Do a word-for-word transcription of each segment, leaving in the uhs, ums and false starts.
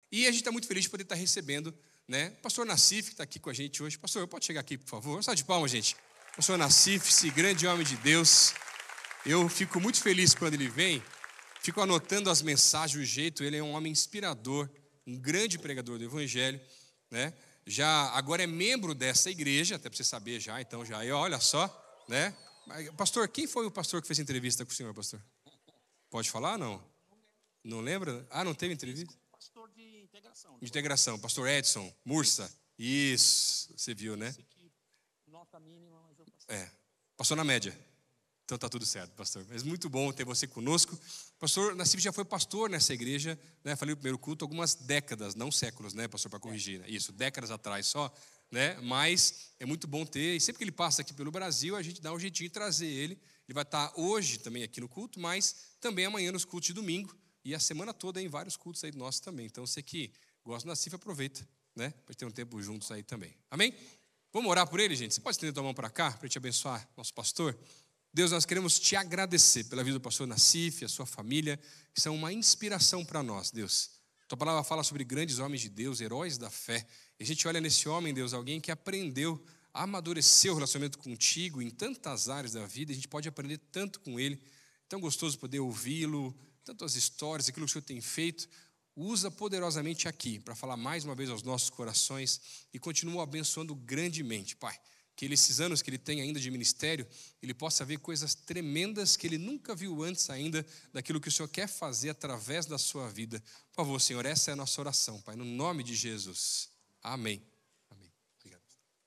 E a gente está muito feliz de poder estar recebendo, né, o pastor Nassif, que está aqui com a gente hoje. Pastor, pode chegar aqui, por favor? Só de palmas, gente. Pastor Nassif, esse grande homem de Deus. Eu fico muito feliz quando ele vem, fico anotando as mensagens, o jeito. Ele é um homem inspirador, um grande pregador do Evangelho, né? Já agora é membro dessa igreja, até para você saber já, então já aí, olha só, né? Pastor, quem foi o pastor que fez entrevista com o senhor, pastor? Pode falar, não? Não lembra? Ah, não teve entrevista? Pastor de integração. De integração, pastor Edson Mursa. Isso, você viu, né? Nota mínima, mas eu passei. É, passou na média. Então tá tudo certo, pastor. Mas muito bom ter você conosco. Pastor Nassif já foi pastor nessa igreja, né? Falei no primeiro culto, algumas décadas, não séculos, né, pastor, para corrigir, né? Isso, décadas atrás só, né? Mas é muito bom ter, e sempre que ele passa aqui pelo Brasil, a gente dá um jeitinho de trazer ele. Ele vai estar hoje também aqui no culto, mas também amanhã nos cultos de domingo, e a semana toda em vários cultos aí nossos também. Então você que gosta do Nassif, aproveita, né? Para ter um tempo juntos aí também. Amém? Vamos orar por ele, gente? Você pode estender tua mão para cá, para te abençoar, nosso pastor? Deus, nós queremos te agradecer pela vida do pastor Nassif, a sua família, que são uma inspiração para nós, Deus. Tua palavra fala sobre grandes homens de Deus, heróis da fé. E a gente olha nesse homem, Deus, alguém que aprendeu a amadurecer o relacionamento contigo em tantas áreas da vida. A gente pode aprender tanto com ele. Tão gostoso poder ouvi-lo, tantas histórias, aquilo que o Senhor tem feito. Usa poderosamente aqui para falar mais uma vez aos nossos corações e continua abençoando grandemente, Pai. Que ele, esses anos que ele tem ainda de ministério, ele possa ver coisas tremendas que ele nunca viu antes ainda, daquilo que o Senhor quer fazer através da sua vida. Por favor, Senhor, essa é a nossa oração, Pai, no nome de Jesus. Amém. Amém. Obrigado.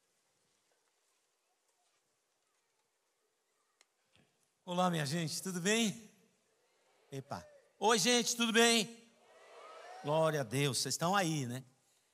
Olá, minha gente, tudo bem? Epa. Oi, gente, tudo bem? Glória a Deus, vocês estão aí, né?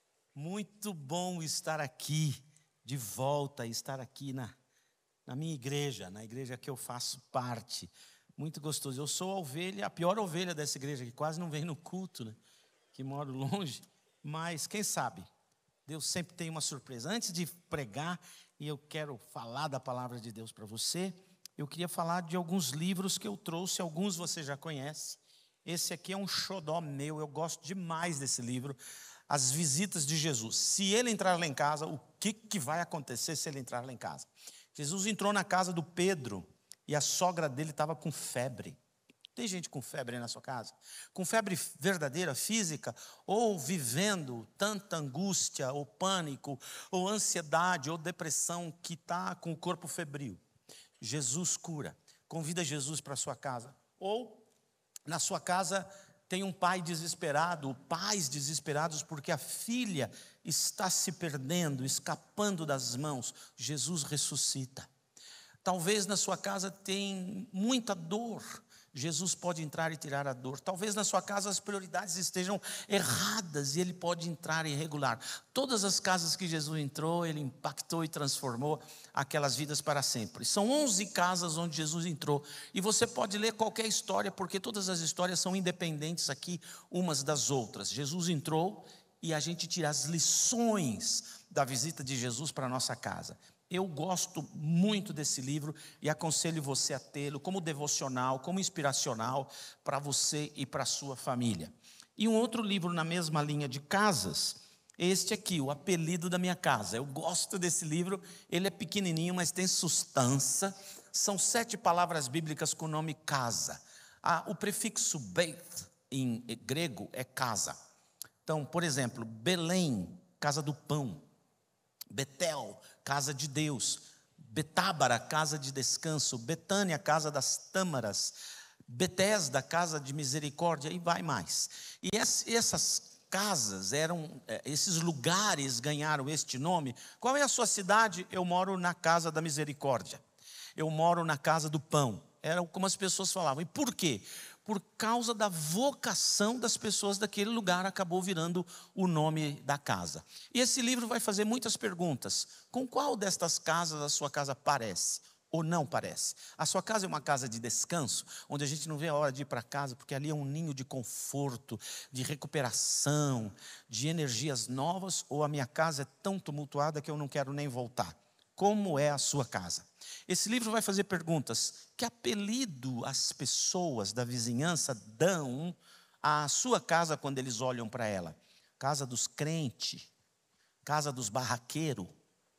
Muito bom estar aqui. De volta e estar aqui na, na minha igreja, na igreja que eu faço parte. Muito gostoso. Eu sou a ovelha, a pior ovelha dessa igreja, que quase não vem no culto, né? Que moro longe. Mas quem sabe, Deus sempre tem uma surpresa. Antes de pregar, e eu quero falar da palavra de Deus para você, eu queria falar de alguns livros que eu trouxe, alguns você já conhece. Esse aqui é um xodó meu, eu gosto demais desse livro. As visitas de Jesus. Se ele entrar lá em casa, o que, que vai acontecer se ele entrar lá em casa? Jesus entrou na casa do Pedro e a sogra dele estava com febre. Tem gente com febre aí na sua casa? Com febre verdadeira, física, ou vivendo tanta angústia, ou pânico, ou ansiedade, ou depressão, que está com o corpo febril. Jesus cura. Convida Jesus para a sua casa. Ou na sua casa tem um pai desesperado, pais desesperados porque a filha está se perdendo, escapando das mãos. Jesus ressuscita. Talvez na sua casa tem muita dor. Jesus pode entrar e tirar a dor. Talvez na sua casa as prioridades estejam erradas e ele pode entrar e regular. Todas as casas que Jesus entrou, ele impactou e transformou aquelas vidas para sempre. São onze casas onde Jesus entrou. E você pode ler qualquer história, porque todas as histórias são independentes aqui umas das outras. Jesus entrou e a gente tira as lições da visita de Jesus para a nossa casa. Eu gosto muito desse livro e aconselho você a tê-lo como devocional, como inspiracional para você e para a sua família. E um outro livro na mesma linha de casas, este aqui, O Apelido da Minha Casa. Eu gosto desse livro, ele é pequenininho, mas tem sustância. São sete palavras bíblicas com o nome casa. Ah, o prefixo beit, em grego, é casa. Então, por exemplo, Belém, casa do pão. Betel, casa de Deus. Betábara, casa de descanso. Betânia, casa das tâmaras. Betesda, casa de misericórdia, e vai mais. E essas casas eram, esses lugares ganharam este nome. Qual é a sua cidade? Eu moro na casa da misericórdia. Eu moro na casa do pão. Era como as pessoas falavam. E por quê? Por causa da vocação das pessoas daquele lugar, acabou virando o nome da casa. E esse livro vai fazer muitas perguntas. Com qual destas casas a sua casa parece ou não parece? A sua casa é uma casa de descanso, onde a gente não vê a hora de ir para casa, porque ali é um ninho de conforto, de recuperação, de energias novas, ou a minha casa é tão tumultuada que eu não quero nem voltar? Como é a sua casa? Esse livro vai fazer perguntas. Que apelido as pessoas da vizinhança dão à sua casa quando eles olham para ela? casa dos crentes, casa dos barraqueiros,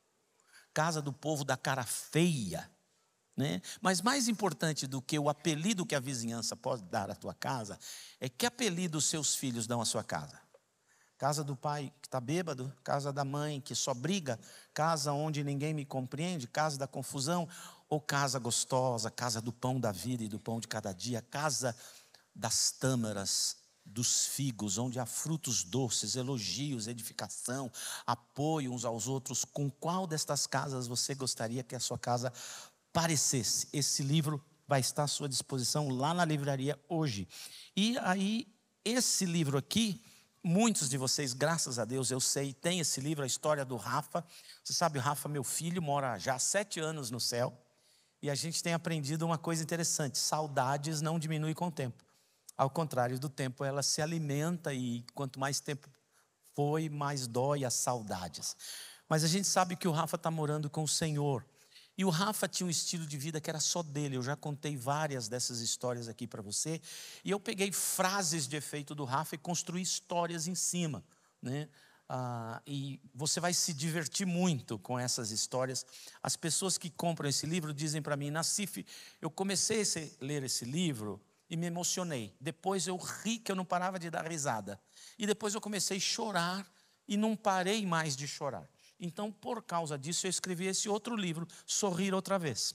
casa do povo da cara feia, né? Mas mais importante do que o apelido que a vizinhança pode dar à tua casa, é que apelido os seus filhos dão à sua casa. Casa do pai que está bêbado, casa da mãe que só briga, casa onde ninguém me compreende, casa da confusão, ou casa gostosa, casa do pão da vida e do pão de cada dia, casa das tâmaras, dos figos, onde há frutos doces, elogios, edificação, apoio uns aos outros. Com qual destas casas você gostaria que a sua casa parecesse? Esse livro vai estar à sua disposição lá na livraria hoje. E aí, esse livro aqui, muitos de vocês, graças a Deus, eu sei, tem esse livro, a história do Rafa. Você sabe, o Rafa, meu filho, mora já há sete anos no céu. E a gente tem aprendido uma coisa interessante: saudades não diminuem com o tempo. Ao contrário do tempo, ela se alimenta, e quanto mais tempo foi, mais dói as saudades. Mas a gente sabe que o Rafa está morando com o Senhor. E o Rafa tinha um estilo de vida que era só dele. Eu já contei várias dessas histórias aqui para você. E eu peguei frases de efeito do Rafa e construí histórias em cima, né? Ah, e você vai se divertir muito com essas histórias. As pessoas que compram esse livro dizem para mim: Nassif, eu comecei a ler esse livro e me emocionei. Depois eu ri que eu não parava de dar risada. E depois eu comecei a chorar e não parei mais de chorar. Então, por causa disso, eu escrevi esse outro livro, Sorrir Outra Vez.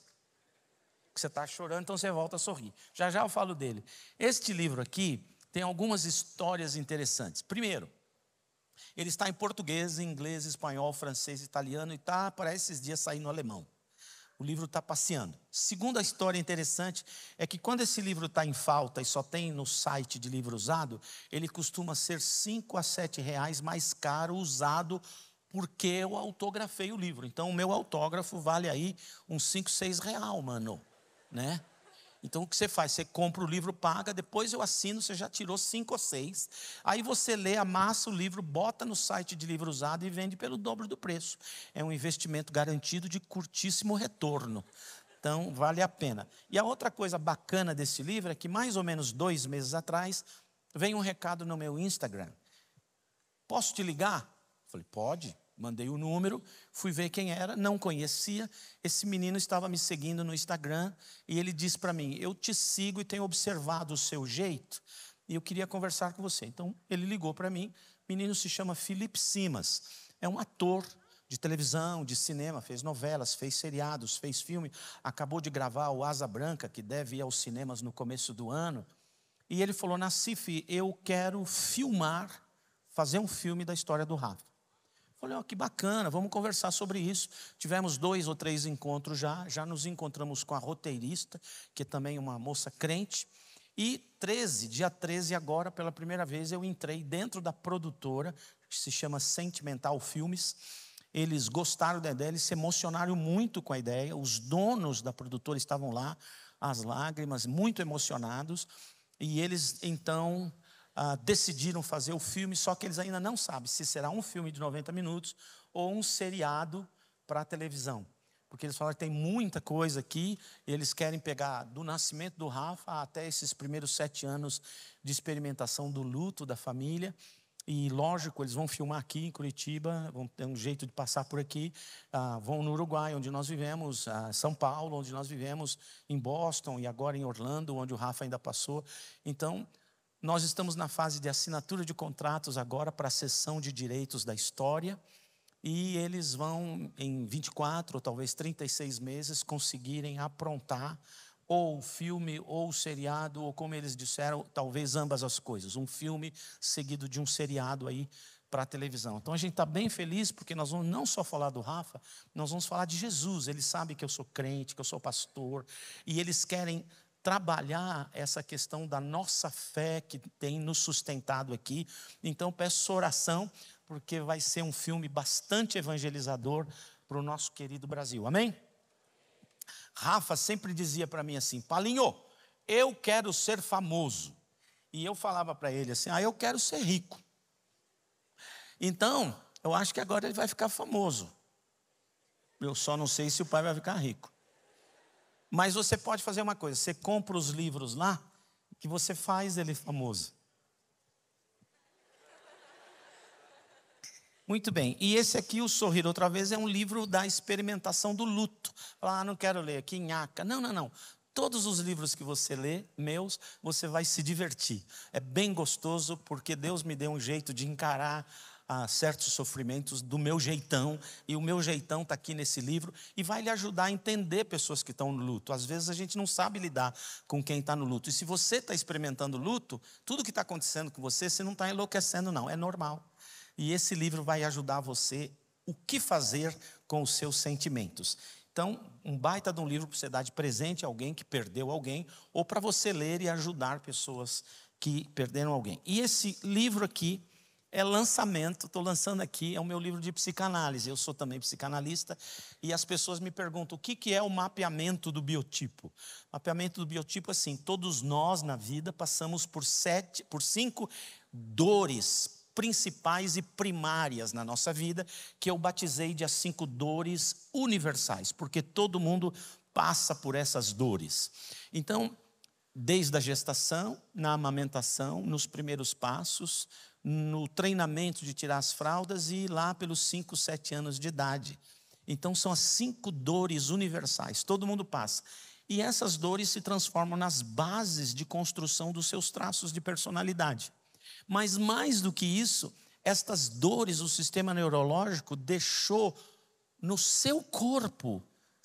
Você está chorando, então você volta a sorrir. Já já eu falo dele. Este livro aqui tem algumas histórias interessantes. Primeiro, ele está em português, inglês, espanhol, francês, italiano e está, para esses dias, saindo alemão. O livro está passeando. Segunda história interessante é que quando esse livro está em falta e só tem no site de livro usado, ele costuma ser cinco a sete reais mais caro usado, porque eu autografei o livro. Então o meu autógrafo vale aí uns cinco, seis real, mano, né? Então o que você faz? Você compra o livro, paga, depois eu assino, você já tirou cinco ou seis. Aí você lê, amassa o livro, bota no site de livro usado e vende pelo dobro do preço. É um investimento garantido de curtíssimo retorno. Então vale a pena. E a outra coisa bacana desse livro é que mais ou menos dois meses atrás veio um recado no meu Instagram. Posso te ligar? Falei, pode. Mandei o número, fui ver quem era, não conhecia. Esse menino estava me seguindo no Instagram e ele disse para mim: eu te sigo e tenho observado o seu jeito e eu queria conversar com você. Então ele ligou para mim. O menino se chama Felipe Simas, é um ator de televisão, de cinema, fez novelas, fez seriados, fez filme, acabou de gravar o Asa Branca, que deve ir aos cinemas no começo do ano. E ele falou: Nassif, eu quero filmar, fazer um filme da história do Rafa. Falei, oh, que bacana, vamos conversar sobre isso. Tivemos dois ou três encontros já, já nos encontramos com a roteirista, que é também uma moça crente. E treze, dia treze agora, pela primeira vez, eu entrei dentro da produtora, que se chama Sentimental Filmes. Eles gostaram da ideia, eles se emocionaram muito com a ideia. Os donos da produtora estavam lá, as lágrimas, muito emocionados. E eles, então... Ah, decidiram fazer o filme, só que eles ainda não sabem se será um filme de noventa minutos ou um seriado para a televisão. Porque eles falaram que tem muita coisa aqui, e eles querem pegar do nascimento do Rafa até esses primeiros sete anos de experimentação do luto da família. E lógico, eles vão filmar aqui em Curitiba, vão ter um jeito de passar por aqui, ah, vão no Uruguai, onde nós vivemos, ah, São Paulo, onde nós vivemos, em Boston e agora em Orlando, onde o Rafa ainda passou. Então... nós estamos na fase de assinatura de contratos agora para a cessão de direitos da história, e eles vão, em vinte e quatro ou talvez trinta e seis meses, conseguirem aprontar ou o filme ou o seriado, ou como eles disseram, talvez ambas as coisas, um filme seguido de um seriado aí para a televisão. Então a gente está bem feliz, porque nós vamos não só falar do Rafa, nós vamos falar de Jesus. Eles sabem que eu sou crente, que eu sou pastor, e eles querem trabalhar essa questão da nossa fé que tem nos sustentado aqui. Então peço sua oração, porque vai ser um filme bastante evangelizador para o nosso querido Brasil, amém? Rafa sempre dizia para mim assim: Palinho, eu quero ser famoso. E eu falava para ele assim: ah, eu quero ser rico. Então, eu acho que agora ele vai ficar famoso. Eu só não sei se o pai vai ficar rico. Mas você pode fazer uma coisa: você compra os livros lá, que você faz ele famoso. Muito bem, e esse aqui, o Sorrir Outra Vez, é um livro da experimentação do luto. Ah, não quero ler aqui, nhaca. Não, não, não. Todos os livros que você lê, meus, você vai se divertir. É bem gostoso, porque Deus me deu um jeito de encarar ah, certos sofrimentos do meu jeitão, e o meu jeitão está aqui nesse livro, e vai lhe ajudar a entender pessoas que estão no luto. Às vezes a gente não sabe lidar com quem está no luto. E se você está experimentando luto, tudo que está acontecendo com você, você não está enlouquecendo, não, é normal. E esse livro vai ajudar você o que fazer com os seus sentimentos. Então, um baita de um livro para você dar de presente a alguém que perdeu alguém, ou para você ler e ajudar pessoas que perderam alguém. E esse livro aqui é lançamento, estou lançando aqui, é o meu livro de psicanálise. Eu sou também psicanalista, e as pessoas me perguntam o que que é o mapeamento do biotipo. Mapeamento do biotipo, assim, todos nós na vida passamos por sete, por cinco dores principais e primárias na nossa vida, que eu batizei de as cinco dores universais, porque todo mundo passa por essas dores. Então, desde a gestação, na amamentação, nos primeiros passos, no treinamento de tirar as fraldas e lá pelos cinco, sete anos de idade. Então, são as cinco dores universais, todo mundo passa. E essas dores se transformam nas bases de construção dos seus traços de personalidade. Mas mais do que isso, estas dores, o sistema neurológico deixou no seu corpo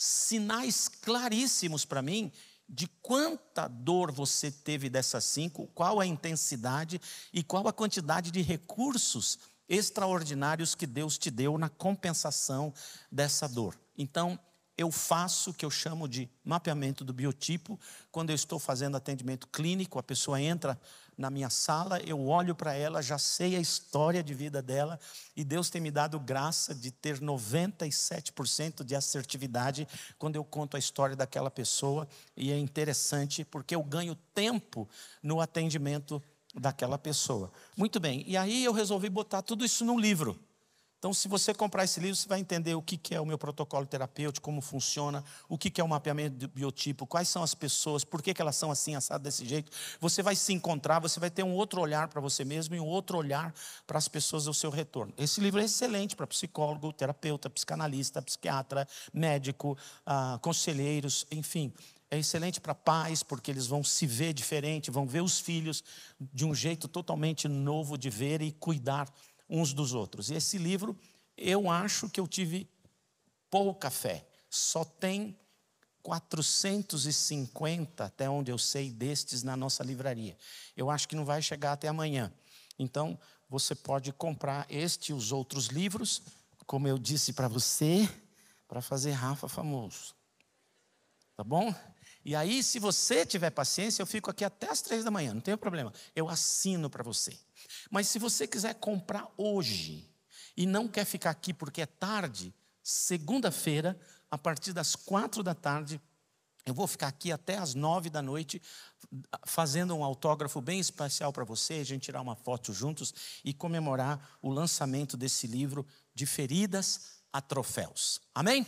sinais claríssimos para mim de quanta dor você teve dessas cinco, qual a intensidade e qual a quantidade de recursos extraordinários que Deus te deu na compensação dessa dor. Então, eu faço o que eu chamo de mapeamento do biotipo. Quando eu estou fazendo atendimento clínico, a pessoa entra na minha sala, eu olho para ela, já sei a história de vida dela, e Deus tem me dado graça de ter noventa e sete por cento de assertividade quando eu conto a história daquela pessoa, e é interessante porque eu ganho tempo no atendimento daquela pessoa. Muito bem, e aí eu resolvi botar tudo isso num livro. Então, se você comprar esse livro, você vai entender o que é o meu protocolo terapêutico, como funciona, o que é o mapeamento do biotipo, quais são as pessoas, por que elas são assim, assadas desse jeito. Você vai se encontrar, você vai ter um outro olhar para você mesmo e um outro olhar para as pessoas ao seu retorno. Esse livro é excelente para psicólogo, terapeuta, psicanalista, psiquiatra, médico, ah, conselheiros, enfim. É excelente para pais, porque eles vão se ver diferente, vão ver os filhos de um jeito totalmente novo de ver e cuidar uns dos outros. E esse livro, eu acho que eu tive pouca fé. Só tem quatrocentos e cinquenta, até onde eu sei, destes na nossa livraria. Eu acho que não vai chegar até amanhã. Então, você pode comprar este e os outros livros, como eu disse para você, para fazer Rafa famoso. Tá bom? E aí, se você tiver paciência, eu fico aqui até as três da manhã, não tem problema. Eu assino para você. Mas se você quiser comprar hoje e não quer ficar aqui porque é tarde, segunda-feira, a partir das quatro da tarde, eu vou ficar aqui até as nove da noite, fazendo um autógrafo bem especial para você, a gente tirar uma foto juntos e comemorar o lançamento desse livro, De Feridas a Troféus. Amém?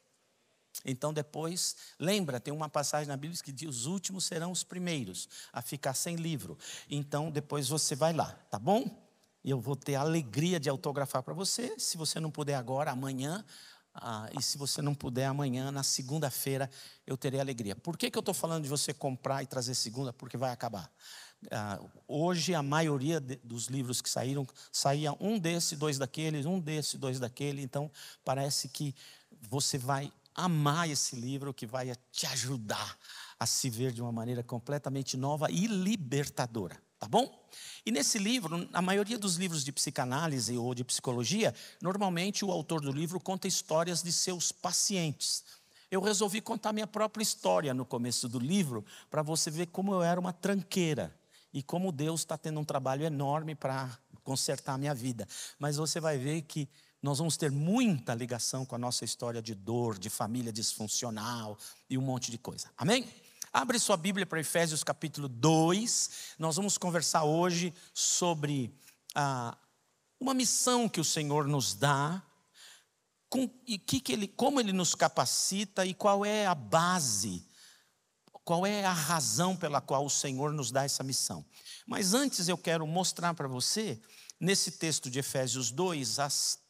Então depois, lembra, tem uma passagem na Bíblia que diz: os últimos serão os primeiros a ficar sem livro. Então depois você vai lá, tá bom? E eu vou ter a alegria de autografar para você. Se você não puder agora, amanhã. Ah, e se você não puder amanhã, na segunda-feira, eu terei alegria. Por que que eu estou falando de você comprar e trazer segunda? Porque vai acabar. Ah, hoje a maioria de, dos livros que saíram, saía um desse, dois daqueles, um desse, dois daquele. Então parece que você vai amar esse livro, que vai te ajudar a se ver de uma maneira completamente nova e libertadora, tá bom? E nesse livro, a maioria dos livros de psicanálise ou de psicologia, normalmente o autor do livro conta histórias de seus pacientes. Eu resolvi contar minha própria história no começo do livro, para você ver como eu era uma tranqueira e como Deus está tendo um trabalho enorme para consertar a minha vida. Mas você vai ver que nós vamos ter muita ligação com a nossa história de dor, de família disfuncional e um monte de coisa. Amém? Abre sua Bíblia para Efésios capítulo dois. Nós vamos conversar hoje sobre ah, uma missão que o Senhor nos dá, com, e que que ele, como Ele nos capacita e qual é a base, qual é a razão pela qual o Senhor nos dá essa missão. Mas antes eu quero mostrar para você, nesse texto de Efésios dois, as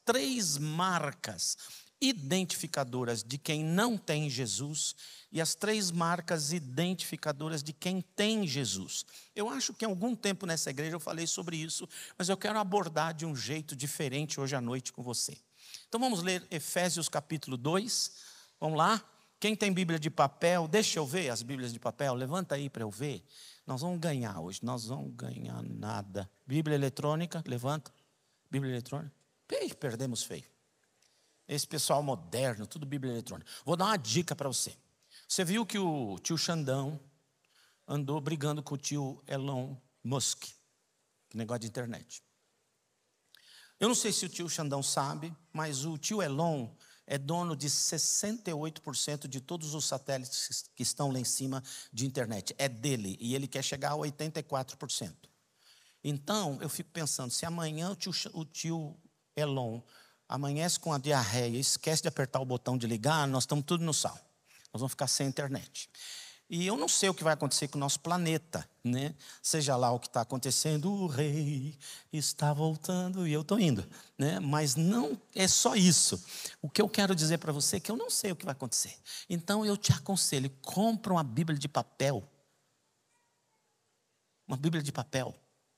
três marcas identificadoras de quem não tem Jesus e as três marcas identificadoras de quem tem Jesus. Eu acho que há algum tempo nessa igreja eu falei sobre isso, mas eu quero abordar de um jeito diferente hoje à noite com você. Então vamos ler Efésios capítulo dois, vamos lá? Quem tem Bíblia de papel, deixa eu ver as Bíblias de papel, levanta aí para eu ver. Nós vamos ganhar hoje, nós vamos ganhar nada. Bíblia eletrônica, levanta. Bíblia eletrônica, Ei, perdemos feio. Esse pessoal moderno, tudo Bíblia eletrônica. Vou dar uma dica para você. Você viu que o tio Xandão andou brigando com o tio Elon Musk, que negócio de internet. Eu não sei se o tio Xandão sabe, mas o tio Elon é dono de sessenta e oito por cento de todos os satélites que estão lá em cima de internet. É dele, e ele quer chegar a oitenta e quatro por cento. Então, eu fico pensando, se amanhã o tio, o tio Elon amanhece com a diarreia, esquece de apertar o botão de ligar, nós estamos tudo no sal. Nós vamos ficar sem internet. E eu não sei o que vai acontecer com o nosso planeta, né? Seja lá o que está acontecendo, o rei está voltando e eu estou indo, né? Mas não é só isso. O que eu quero dizer para você é que eu não sei o que vai acontecer. Então eu te aconselho, compra uma Bíblia de papel. Uma Bíblia de papel.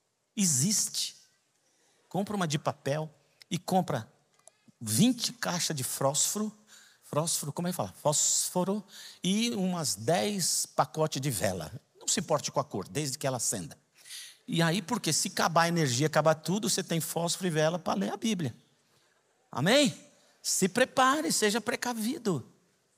Existe. Compra uma de papel e compra vinte caixas de fósforo, fósforo, como é que fala? Fósforo e umas dez pacotes de vela. Não se importe com a cor, desde que ela acenda. E aí, porque se acabar a energia, acabar tudo, você tem fósforo e vela para ler a Bíblia. Amém? Se prepare, seja precavido.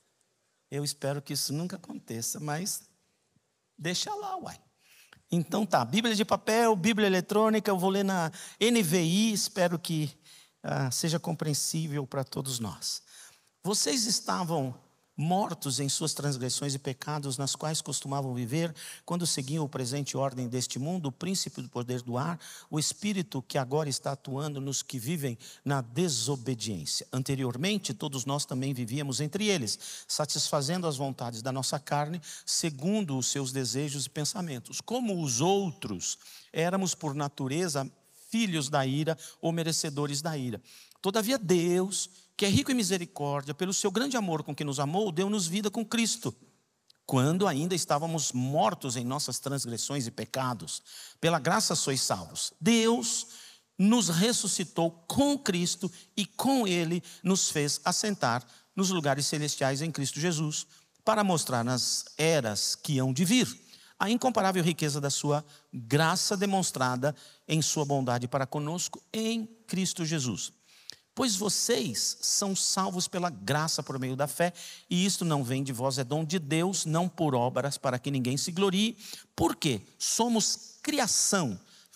Eu espero que isso nunca aconteça, mas deixa lá, uai. Então tá, Bíblia de papel, Bíblia eletrônica, eu vou ler na N V I, espero que ah, seja compreensível para todos nós. Vocês estavam mortos em suas transgressões e pecados, nas quais costumavam viver, quando seguiam o presente ordem deste mundo, o príncipe do poder do ar, o espírito que agora está atuando nos que vivem na desobediência. Anteriormente, todos nós também vivíamos entre eles, satisfazendo as vontades da nossa carne, segundo os seus desejos e pensamentos. Como os outros, éramos por natureza filhos da ira ou merecedores da ira. Todavia Deus, que é rico em misericórdia, pelo seu grande amor com que nos amou, deu-nos vida com Cristo, quando ainda estávamos mortos em nossas transgressões e pecados. Pela graça sois salvos. Deus nos ressuscitou com Cristo e com Ele nos fez assentar nos lugares celestiais em Cristo Jesus, para mostrar nas eras que hão de vir a incomparável riqueza da sua graça demonstrada em sua bondade para conosco em Cristo Jesus. Pois vocês são salvos pela graça por meio da fé, e isto não vem de vós, é dom de Deus, não por obras, para que ninguém se glorie. Por quê? Somos criação,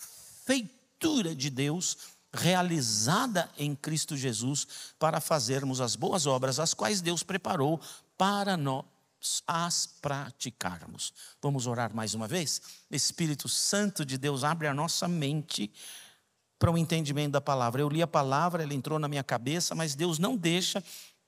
feitura de Deus, realizada em Cristo Jesus, para fazermos as boas obras, as quais Deus preparou para nós as praticarmos. Vamos orar mais uma vez? Espírito Santo de Deus, abre a nossa mente para o entendimento da palavra. Eu li a palavra, ela entrou na minha cabeça, mas Deus não deixa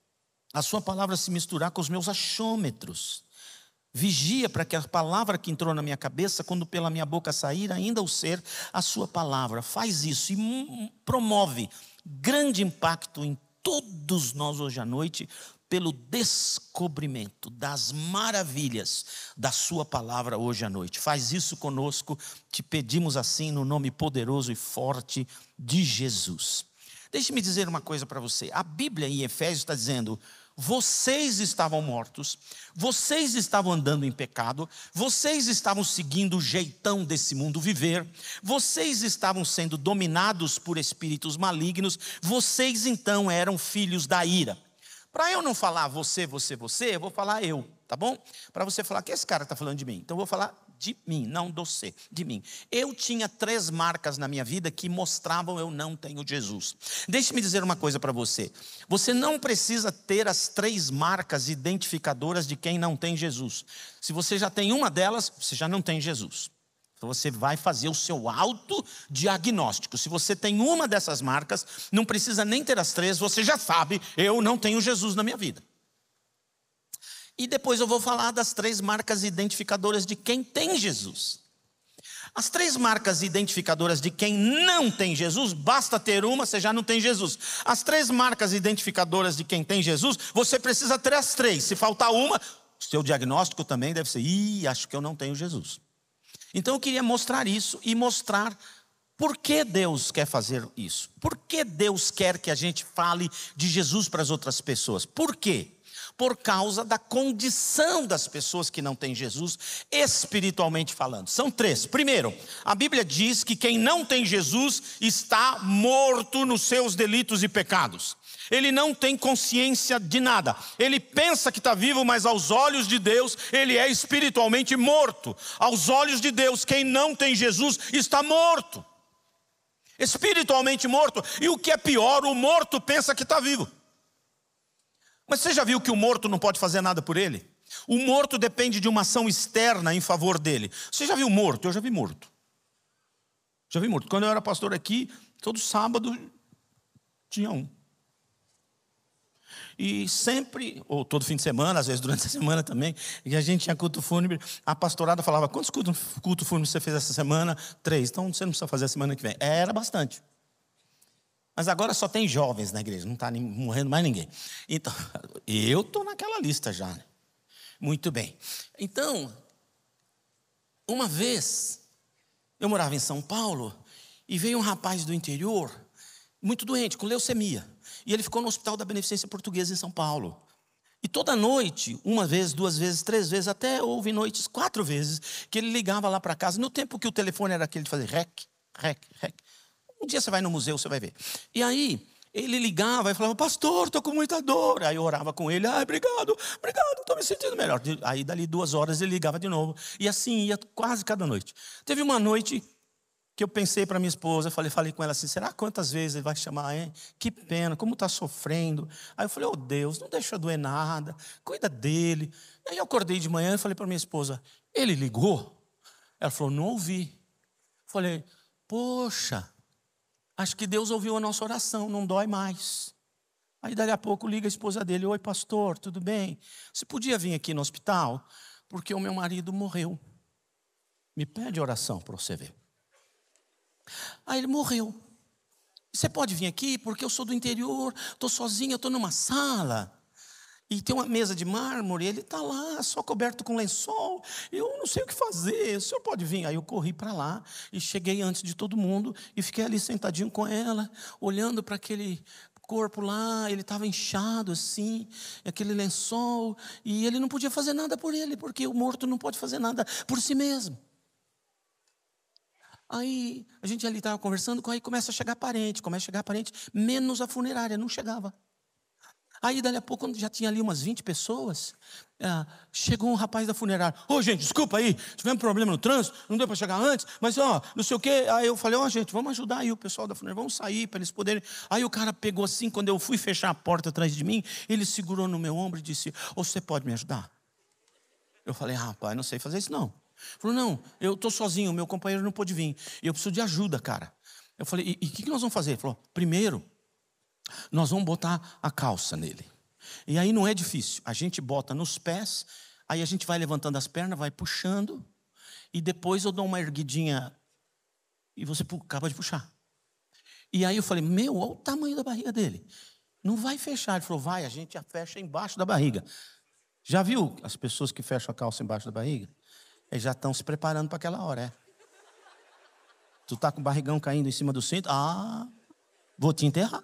a sua palavra se misturar com os meus achômetros. Vigia para que a palavra que entrou na minha cabeça, quando pela minha boca sair, ainda o ser a sua palavra. Faz isso e promove grande impacto em todos nós hoje à noite, pelo descobrimento das maravilhas da sua palavra hoje à noite. Faz isso conosco, te pedimos assim no nome poderoso e forte de Jesus. Deixe-me dizer uma coisa para você. A Bíblia em Efésios está dizendo: vocês estavam mortos, vocês estavam andando em pecado, vocês estavam seguindo o jeitão desse mundo viver, vocês estavam sendo dominados por espíritos malignos, vocês então eram filhos da ira. Para eu não falar você, você, você, eu vou falar eu, tá bom? Para você falar que esse cara está falando de mim. Então eu vou falar de mim, não do você, de mim. Eu tinha três marcas na minha vida que mostravam eu não tenho Jesus. Deixe-me dizer uma coisa para você. Você não precisa ter as três marcas identificadoras de quem não tem Jesus. Se você já tem uma delas, você já não tem Jesus. Então você vai fazer o seu autodiagnóstico. Se você tem uma dessas marcas, não precisa nem ter as três, você já sabe, eu não tenho Jesus na minha vida. E depois eu vou falar das três marcas identificadoras de quem tem Jesus. As três marcas identificadoras de quem não tem Jesus, basta ter uma, você já não tem Jesus. As três marcas identificadoras de quem tem Jesus, você precisa ter as três. Se faltar uma, seu diagnóstico também deve ser: ih, acho que eu não tenho Jesus. Então eu queria mostrar isso e mostrar por que Deus quer fazer isso. Por que Deus quer que a gente fale de Jesus para as outras pessoas? Por quê? Por causa da condição das pessoas que não têm Jesus, espiritualmente falando. São três. Primeiro, a Bíblia diz que quem não tem Jesus está morto nos seus delitos e pecados. Ele não tem consciência de nada. Ele pensa que está vivo, mas aos olhos de Deus, ele é espiritualmente morto. Aos olhos de Deus, quem não tem Jesus está morto. Espiritualmente morto. E o que é pior, o morto pensa que está vivo. Mas você já viu que o morto não pode fazer nada por ele? O morto depende de uma ação externa em favor dele. Você já viu morto? Eu já vi morto. Já vi morto. Quando eu era pastor aqui, todo sábado tinha um. E sempre, ou todo fim de semana, às vezes durante a semana também, e a gente tinha culto fúnebre, a pastorada falava: quantos cultos culto fúnebres você fez essa semana? Três. Então você não precisa fazer a semana que vem. Era bastante. Mas agora só tem jovens na igreja, não está morrendo mais ninguém. Então, eu estou naquela lista já. Né? Muito bem. Então, uma vez, eu morava em São Paulo, e veio um rapaz do interior, muito doente, com leucemia. E ele ficou no Hospital da Beneficência Portuguesa em São Paulo. E toda noite, uma vez, duas vezes, três vezes, até houve noites, quatro vezes, que ele ligava lá para casa, no tempo que o telefone era aquele de fazer rec, rec, rec. Um dia você vai no museu, você vai ver. E aí, ele ligava e falava: pastor, estou com muita dor. Aí eu orava com ele: ah, obrigado, obrigado, estou me sentindo melhor. Aí, dali duas horas, ele ligava de novo. E assim ia quase cada noite. Teve uma noite que eu pensei para minha esposa, falei, falei com ela assim: será quantas vezes ele vai chamar, hein? Que pena, como está sofrendo. Aí eu falei: oh Deus, não deixa doer nada, cuida dele. Aí eu acordei de manhã e falei para minha esposa: ele ligou? Ela falou: não ouvi. Falei: poxa, acho que Deus ouviu a nossa oração, não dói mais. Aí dali a pouco liga a esposa dele: oi pastor, tudo bem? Você podia vir aqui no hospital? Porque o meu marido morreu. Me pede oração para você ver. Aí ele morreu. Você pode vir aqui porque eu sou do interior, estou sozinho, estou numa sala. E tem uma mesa de mármore, ele está lá, só coberto com lençol. Eu não sei o que fazer, o senhor pode vir? Aí eu corri para lá e cheguei antes de todo mundo e fiquei ali sentadinho com ela, olhando para aquele corpo lá. Ele estava inchado assim, aquele lençol, e ele não podia fazer nada por ele, porque o morto não pode fazer nada por si mesmo. Aí a gente ali estava conversando, aí começa a chegar parente, começa a chegar parente, menos a funerária, não chegava. Aí, dali a pouco, quando já tinha ali umas vinte pessoas, ah, chegou um rapaz da funerária. Ô, oh, gente, desculpa aí, tivemos um problema no trânsito, não deu para chegar antes, mas, ó, não sei o quê. Aí eu falei: ó, oh, gente, vamos ajudar aí o pessoal da funerária, vamos sair para eles poderem. Aí o cara pegou assim, quando eu fui fechar a porta atrás de mim, ele segurou no meu ombro e disse: ô, oh, você pode me ajudar? Eu falei: ah, rapaz, não sei fazer isso não. Ele falou: não, eu estou sozinho, meu companheiro não pôde vir, e eu preciso de ajuda, cara. Eu falei: e o que, que nós vamos fazer? Ele falou: primeiro, nós vamos botar a calça nele. E aí não é difícil. A gente bota nos pés, aí a gente vai levantando as pernas, vai puxando, e depois eu dou uma erguidinha e você acaba de puxar. E aí eu falei: meu, olha o tamanho da barriga dele. Não vai fechar. Ele falou: vai, a gente a fecha embaixo da barriga. Já viu as pessoas que fecham a calça embaixo da barriga? Eles já estão se preparando para aquela hora, é. Tu tá com o barrigão caindo em cima do cinto? Ah, vou te enterrar.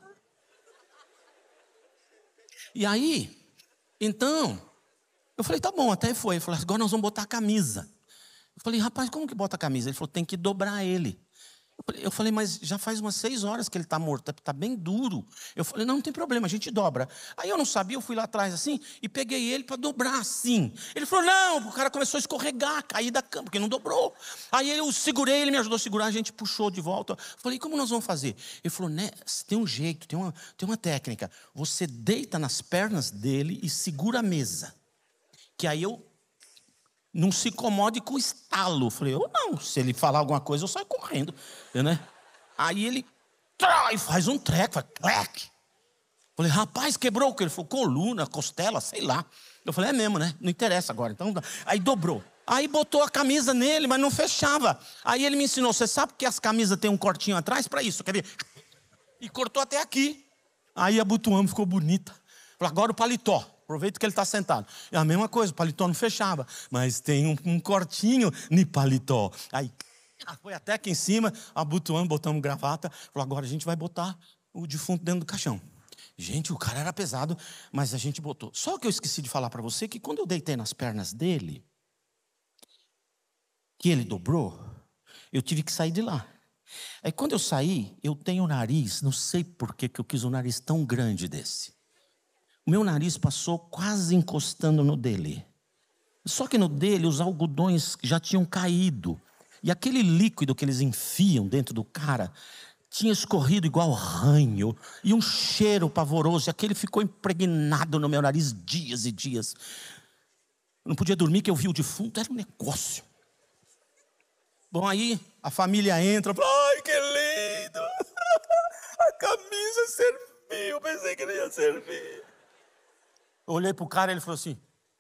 E aí, então, eu falei: tá bom, até foi. Ele falou: agora nós vamos botar a camisa. Eu falei: rapaz, como que bota a camisa? Ele falou: tem que dobrar ele. Eu falei: mas já faz umas seis horas que ele está morto, está bem duro. Eu falei: não, não tem problema, a gente dobra. Aí eu não sabia, eu fui lá atrás assim e peguei ele para dobrar assim. Ele falou: não, o cara começou a escorregar, cair da cama, porque não dobrou. Aí eu segurei, ele me ajudou a segurar, a gente puxou de volta. Eu falei: como nós vamos fazer? Ele falou: né, tem um jeito, tem uma, tem uma técnica. Você deita nas pernas dele e segura a mesa. Que aí eu... não se incomode com o estalo. Eu falei: eu não, se ele falar alguma coisa, eu saio correndo. Né? Aí ele trai, faz um treco, faz clec. Falei: rapaz, quebrou o que? Ele falou: coluna, costela, sei lá. Eu falei: é mesmo, né? Não interessa agora. Então, aí dobrou. Aí botou a camisa nele, mas não fechava. Aí ele me ensinou, você sabe que as camisas têm um cortinho atrás para isso, quer ver? E cortou até aqui. Aí a abotoamos ficou bonita. Falei, agora o paletó. Aproveita que ele está sentado. É a mesma coisa, o paletó não fechava. Mas tem um, um cortinho no paletó. Aí foi até aqui em cima, abotoamos, botamos gravata. Falei, agora a gente vai botar o defunto dentro do caixão. Gente, o cara era pesado, mas a gente botou. Só que eu esqueci de falar para você que quando eu deitei nas pernas dele, que ele dobrou, eu tive que sair de lá. Aí quando eu saí, eu tenho o nariz, não sei por que que eu quis um nariz tão grande desse. O meu nariz passou quase encostando no dele. Só que no dele os algodões já tinham caído. E aquele líquido que eles enfiam dentro do cara tinha escorrido igual ranho. E um cheiro pavoroso. E aquele ficou impregnado no meu nariz dias e dias. Eu não podia dormir, que eu vi o defunto, era um negócio. Bom, aí a família entra, fala, ai, que lindo! A camisa serviu, eu pensei que não ia servir. Eu olhei para o cara e ele falou assim,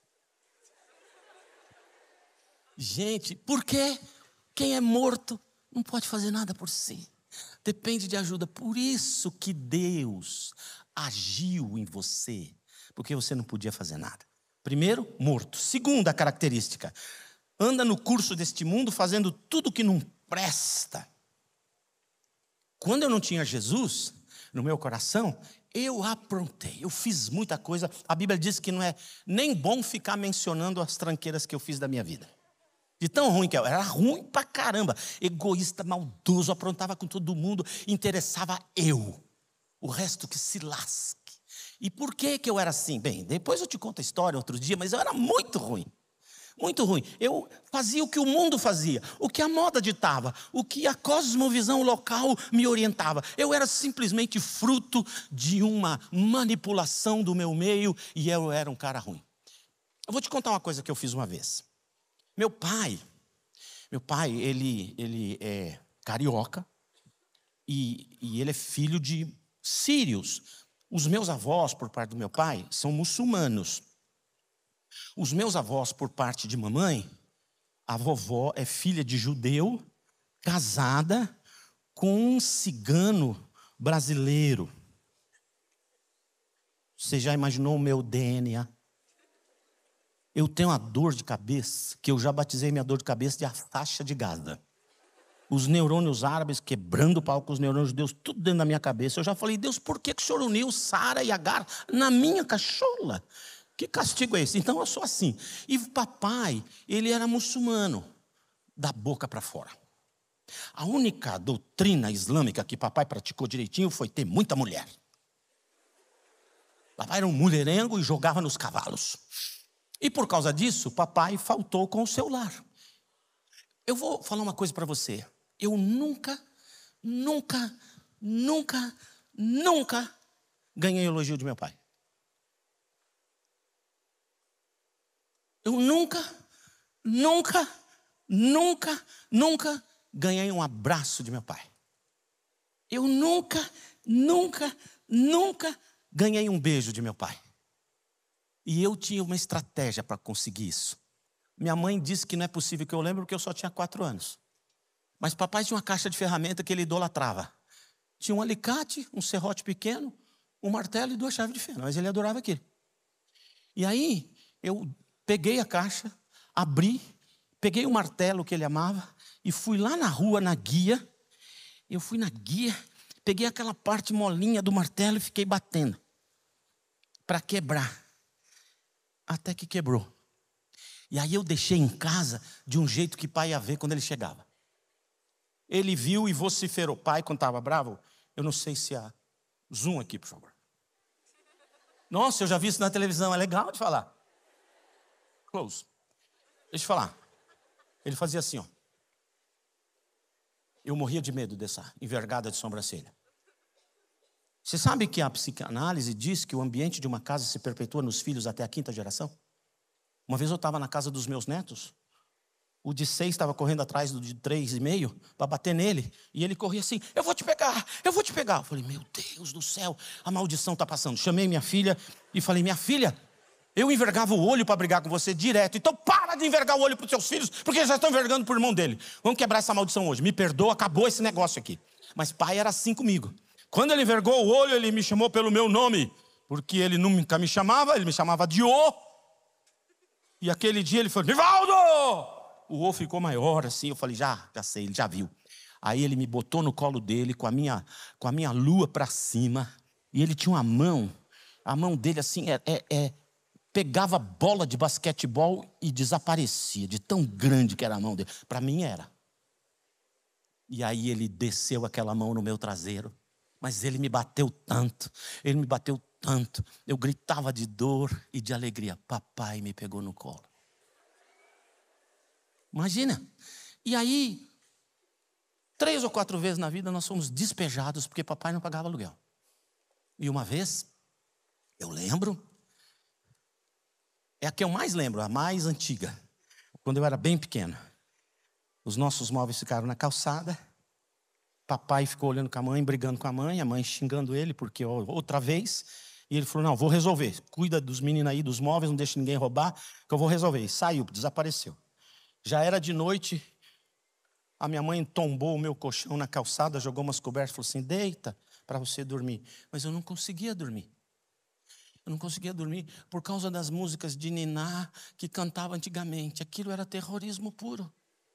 gente, por quê? Quem é morto não pode fazer nada por si. Depende de ajuda. Por isso que Deus agiu em você, porque você não podia fazer nada. Primeiro, morto. Segunda característica, anda no curso deste mundo fazendo tudo que não presta. Quando eu não tinha Jesus no meu coração, eu aprontei, eu fiz muita coisa. A Bíblia diz que não é nem bom ficar mencionando as tranqueiras que eu fiz da minha vida. De tão ruim que eu era, ruim pra caramba. Egoísta, maldoso, aprontava com todo mundo, interessava eu. O resto que se lasque. E por que que eu era assim? Bem, depois eu te conto a história outro dia, mas eu era muito ruim. Muito ruim. Eu fazia o que o mundo fazia, o que a moda ditava, o que a cosmovisão local me orientava. Eu era simplesmente fruto de uma manipulação do meu meio e eu era um cara ruim. Eu vou te contar uma coisa que eu fiz uma vez. Meu pai, meu pai, ele, ele é carioca e, e ele é filho de sírios. Os meus avós, por parte do meu pai, são muçulmanos. Os meus avós, por parte de mamãe, a vovó é filha de judeu, casada com um cigano brasileiro. Você já imaginou o meu D N A? Eu tenho uma dor de cabeça, que eu já batizei minha dor de cabeça de a faixa de Gaza. Os neurônios árabes quebrando o pau com os neurônios judeus, tudo dentro da minha cabeça. Eu já falei, Deus, por que que o Senhor uniu Sara e Agar na minha cachola? Que castigo é esse? Então eu sou assim. E o papai, ele era muçulmano, da boca para fora. A única doutrina islâmica que papai praticou direitinho foi ter muita mulher. Papai era um mulherengo e jogava nos cavalos. E por causa disso, papai faltou com o seu lar. Eu vou falar uma coisa para você. Eu nunca, nunca, nunca, nunca ganhei elogio de meu pai. Eu nunca, nunca, nunca, nunca ganhei um abraço de meu pai. Eu nunca, nunca, nunca ganhei um beijo de meu pai. E eu tinha uma estratégia para conseguir isso. Minha mãe disse que não é possível que eu lembre, porque eu só tinha quatro anos. Mas papai tinha uma caixa de ferramenta que ele idolatrava. Tinha um alicate, um serrote pequeno, um martelo e duas chaves de fenda. Mas ele adorava aquilo. E aí, eu peguei a caixa, abri, peguei o martelo que ele amava e fui lá na rua, na guia. Eu fui na guia, peguei aquela parte molinha do martelo e fiquei batendo para quebrar. Até que quebrou. E aí eu deixei em casa de um jeito que pai ia ver quando ele chegava. Ele viu e vociferou. Pai, quando estava bravo, eu não sei se há zoom aqui, por favor. Nossa, eu já vi isso na televisão, é legal de falar. Close. Deixa eu falar. Ele fazia assim, ó. Eu morria de medo dessa envergada de sobrancelha. Você sabe que a psicanálise diz que o ambiente de uma casa se perpetua nos filhos até a quinta geração? Uma vez eu estava na casa dos meus netos, o de seis estava correndo atrás do de três e meio para bater nele, e ele corria assim, eu vou te pegar, eu vou te pegar. Eu falei, meu Deus do céu, a maldição está passando. Chamei minha filha e falei, minha filha, Eu envergava o olho para brigar com você direto. Então para de envergar o olho para os seus filhos, porque eles já estão envergando por irmão dele. Vamos quebrar essa maldição hoje. Me perdoa, acabou esse negócio aqui. Mas pai era assim comigo. Quando ele envergou o olho, ele me chamou pelo meu nome. Porque ele nunca me chamava, ele me chamava de Ô. E aquele dia ele falou, Nivaldo! O Ô ficou maior assim. Eu falei, já, já sei, ele já viu. Aí ele me botou no colo dele com a minha, com a minha lua para cima. E ele tinha uma mão. A mão dele assim é... é, é pegava bola de basquetebol e desaparecia, de tão grande que era a mão dele. Para mim era. E aí ele desceu aquela mão no meu traseiro. Mas ele me bateu tanto, ele me bateu tanto. Eu gritava de dor e de alegria. Papai me pegou no colo. Imagina. E aí, três ou quatro vezes na vida nós fomos despejados porque papai não pagava aluguel. E uma vez, eu lembro... É a que eu mais lembro, a mais antiga. Quando eu era bem pequeno. Os nossos móveis ficaram na calçada. Papai ficou olhando com a mãe, brigando com a mãe. A mãe xingando ele, porque outra vez. E ele falou, não, vou resolver. Cuida dos meninos aí, dos móveis, não deixa ninguém roubar, que eu vou resolver. E saiu, desapareceu. Já era de noite. A minha mãe tombou o meu colchão na calçada, jogou umas cobertas e falou assim, deita para você dormir. Mas eu não conseguia dormir. Eu não conseguia dormir por causa das músicas de Niná que cantava antigamente. Aquilo era terrorismo puro.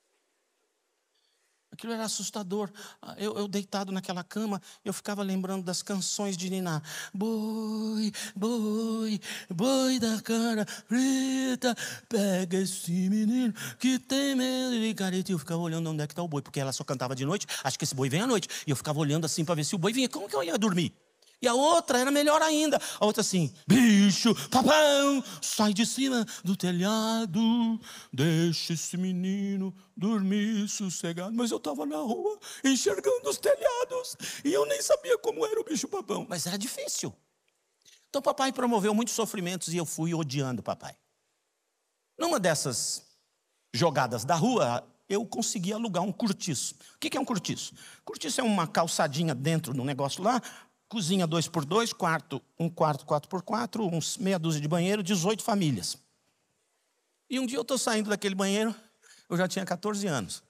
Aquilo era assustador. Eu, eu deitado naquela cama, eu ficava lembrando das canções de Niná. Boi, boi, boi da cara preta, pega esse menino que tem medo de careta. E eu ficava olhando onde é que está o boi, porque ela só cantava de noite. Acho que esse boi vem à noite. E eu ficava olhando assim para ver se o boi vinha. Como que eu ia dormir? E a outra era melhor ainda. A outra assim, bicho, papão, sai de cima do telhado, deixa esse menino dormir sossegado. Mas eu estava na rua, enxergando os telhados, e eu nem sabia como era o bicho papão. Mas era difícil. Então papai promoveu muitos sofrimentos e eu fui odiando papai. Numa dessas jogadas da rua, eu consegui alugar um cortiço. O que é um cortiço? Cortiço é uma calçadinha dentro de um negócio lá, cozinha dois por dois, quarto, um quarto quatro por quatro, uns meia dúzia de banheiro, dezoito famílias. E um dia eu estou saindo daquele banheiro, eu já tinha quatorze anos.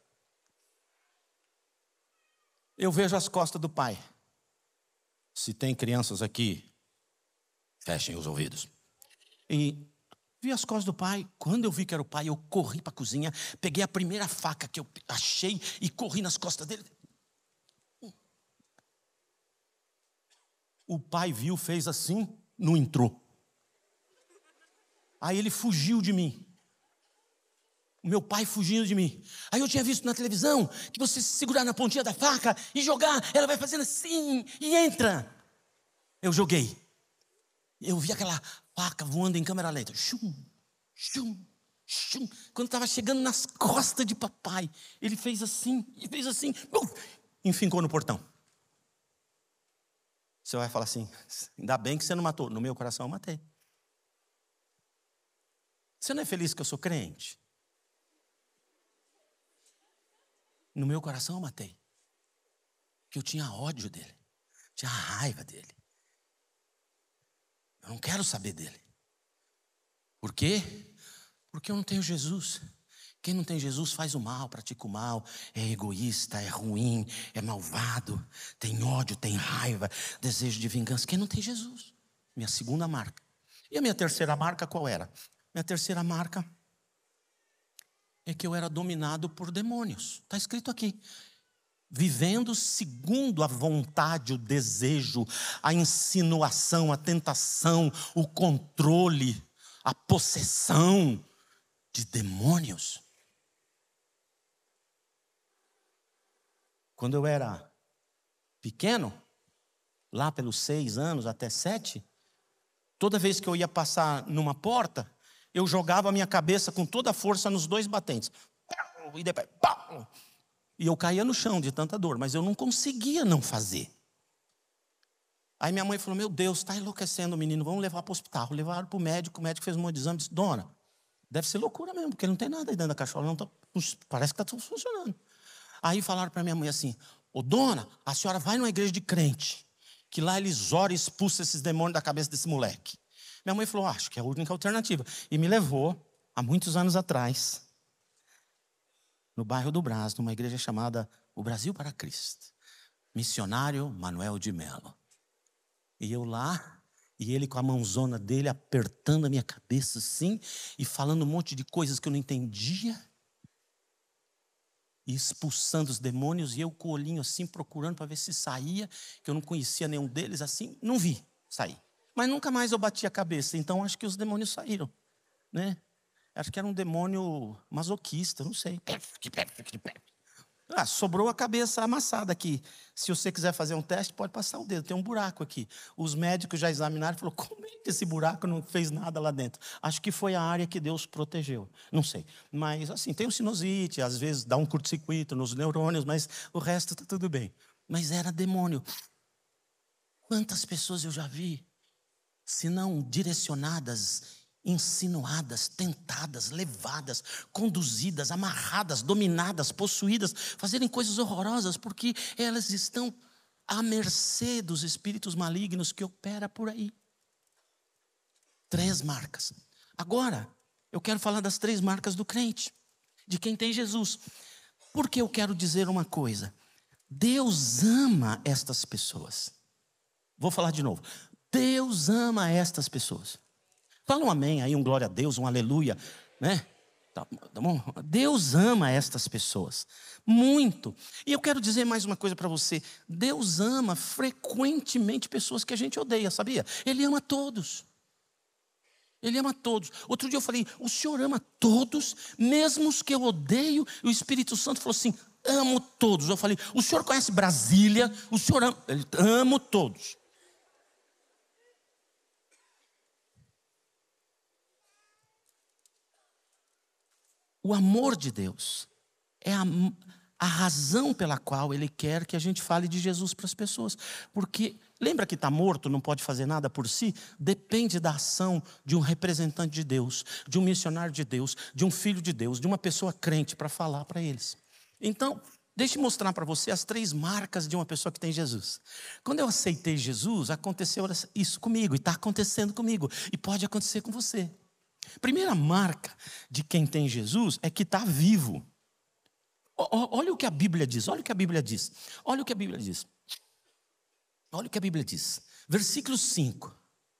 Eu vejo as costas do pai. Se tem crianças aqui, fechem os ouvidos. E vi as costas do pai. Quando eu vi que era o pai, eu corri para a cozinha, peguei a primeira faca que eu achei e corri nas costas dele. O pai viu, fez assim, não entrou. Aí ele fugiu de mim. O meu pai fugindo de mim. Aí eu tinha visto na televisão que você se segurar na pontinha da faca e jogar, ela vai fazendo assim e entra. Eu joguei. Eu vi aquela faca voando em câmera lenta. Shum, shum, shum. Quando estava chegando nas costas de papai, ele fez assim e fez assim. Bum, enfincou no portão. Você vai falar assim, ainda bem que você não matou. No meu coração eu matei. Você não é feliz que eu sou crente? No meu coração eu matei. Que eu tinha ódio dele. Tinha raiva dele. Eu não quero saber dele. Por quê? Porque eu não tenho Jesus. Quem não tem Jesus faz o mal, pratica o mal, é egoísta, é ruim, é malvado, tem ódio, tem raiva, desejo de vingança. Quem não tem Jesus? Minha segunda marca. E a minha terceira marca qual era? Minha terceira marca é que eu era dominado por demônios. Está escrito aqui. Vivendo segundo a vontade, o desejo, a insinuação, a tentação, o controle, a possessão de demônios. Quando eu era pequeno, lá pelos seis anos até sete, toda vez que eu ia passar numa porta, eu jogava a minha cabeça com toda a força nos dois batentes. E depois, pá! E eu caía no chão de tanta dor, mas eu não conseguia não fazer. Aí minha mãe falou, meu Deus, está enlouquecendo o menino, vamos levar para o hospital. Levaram para o médico, o médico fez um monte de exame e disse, dona, deve ser loucura mesmo, porque não tem nada aí dentro da cachola, não tá, parece que está tudo funcionando. Aí falaram para minha mãe assim, ô dona, a senhora vai numa igreja de crente, que lá eles oram e expulsam esses demônios da cabeça desse moleque. Minha mãe falou, acho que é a única alternativa. E me levou, há muitos anos atrás, no bairro do Brás, numa igreja chamada O Brasil para Cristo. Missionário Manuel de Melo. E eu lá, e ele com a mãozona dele apertando a minha cabeça assim, e falando um monte de coisas que eu não entendia, e expulsando os demônios, e eu com o olhinho assim, procurando para ver se saía, que eu não conhecia nenhum deles, assim, não vi sair. Mas nunca mais eu bati a cabeça, então acho que os demônios saíram, né? Acho que era um demônio masoquista, não sei. Ah, sobrou a cabeça amassada aqui. Se você quiser fazer um teste, pode passar o dedo, tem um buraco aqui. Os médicos já examinaram e falaram, como é que esse buraco não fez nada lá dentro? Acho que foi a área que Deus protegeu, não sei. Mas assim, tem um sinusite, às vezes dá um curto-circuito nos neurônios, mas o resto está tudo bem. Mas era demônio. Quantas pessoas eu já vi, se não direcionadas, insinuadas, tentadas, levadas, conduzidas, amarradas, dominadas, possuídas, fazerem coisas horrorosas, porque elas estão à mercê dos espíritos malignos que operam por aí. Três marcas. Agora, eu quero falar das três marcas do crente, de quem tem Jesus. Porque eu quero dizer uma coisa. Deus ama estas pessoas. Vou falar de novo. Deus ama estas pessoas. Fala um amém aí, um glória a Deus, um aleluia, né? Tá, tá bom? Deus ama estas pessoas, muito. E eu quero dizer mais uma coisa para você. Deus ama frequentemente pessoas que a gente odeia, sabia? Ele ama todos. Ele ama todos. Outro dia eu falei, o Senhor ama todos, mesmo os que eu odeio. E o Espírito Santo falou assim, amo todos. Eu falei, o Senhor conhece Brasília? O Senhor ama, ele, amo todos. O amor de Deus é a, a razão pela qual Ele quer que a gente fale de Jesus para as pessoas. Porque, lembra que está morto, não pode fazer nada por si? Depende da ação de um representante de Deus, de um missionário de Deus, de um filho de Deus, de uma pessoa crente para falar para eles. Então, deixe eu mostrar para você as três marcas de uma pessoa que tem Jesus. Quando eu aceitei Jesus, aconteceu isso comigo, e está acontecendo comigo, e pode acontecer com você. Primeira marca de quem tem Jesus é que está vivo. Olha o que a Bíblia diz, olha o que a Bíblia diz. Olha o que a Bíblia diz. Olha o que a Bíblia diz. Versículo cinco.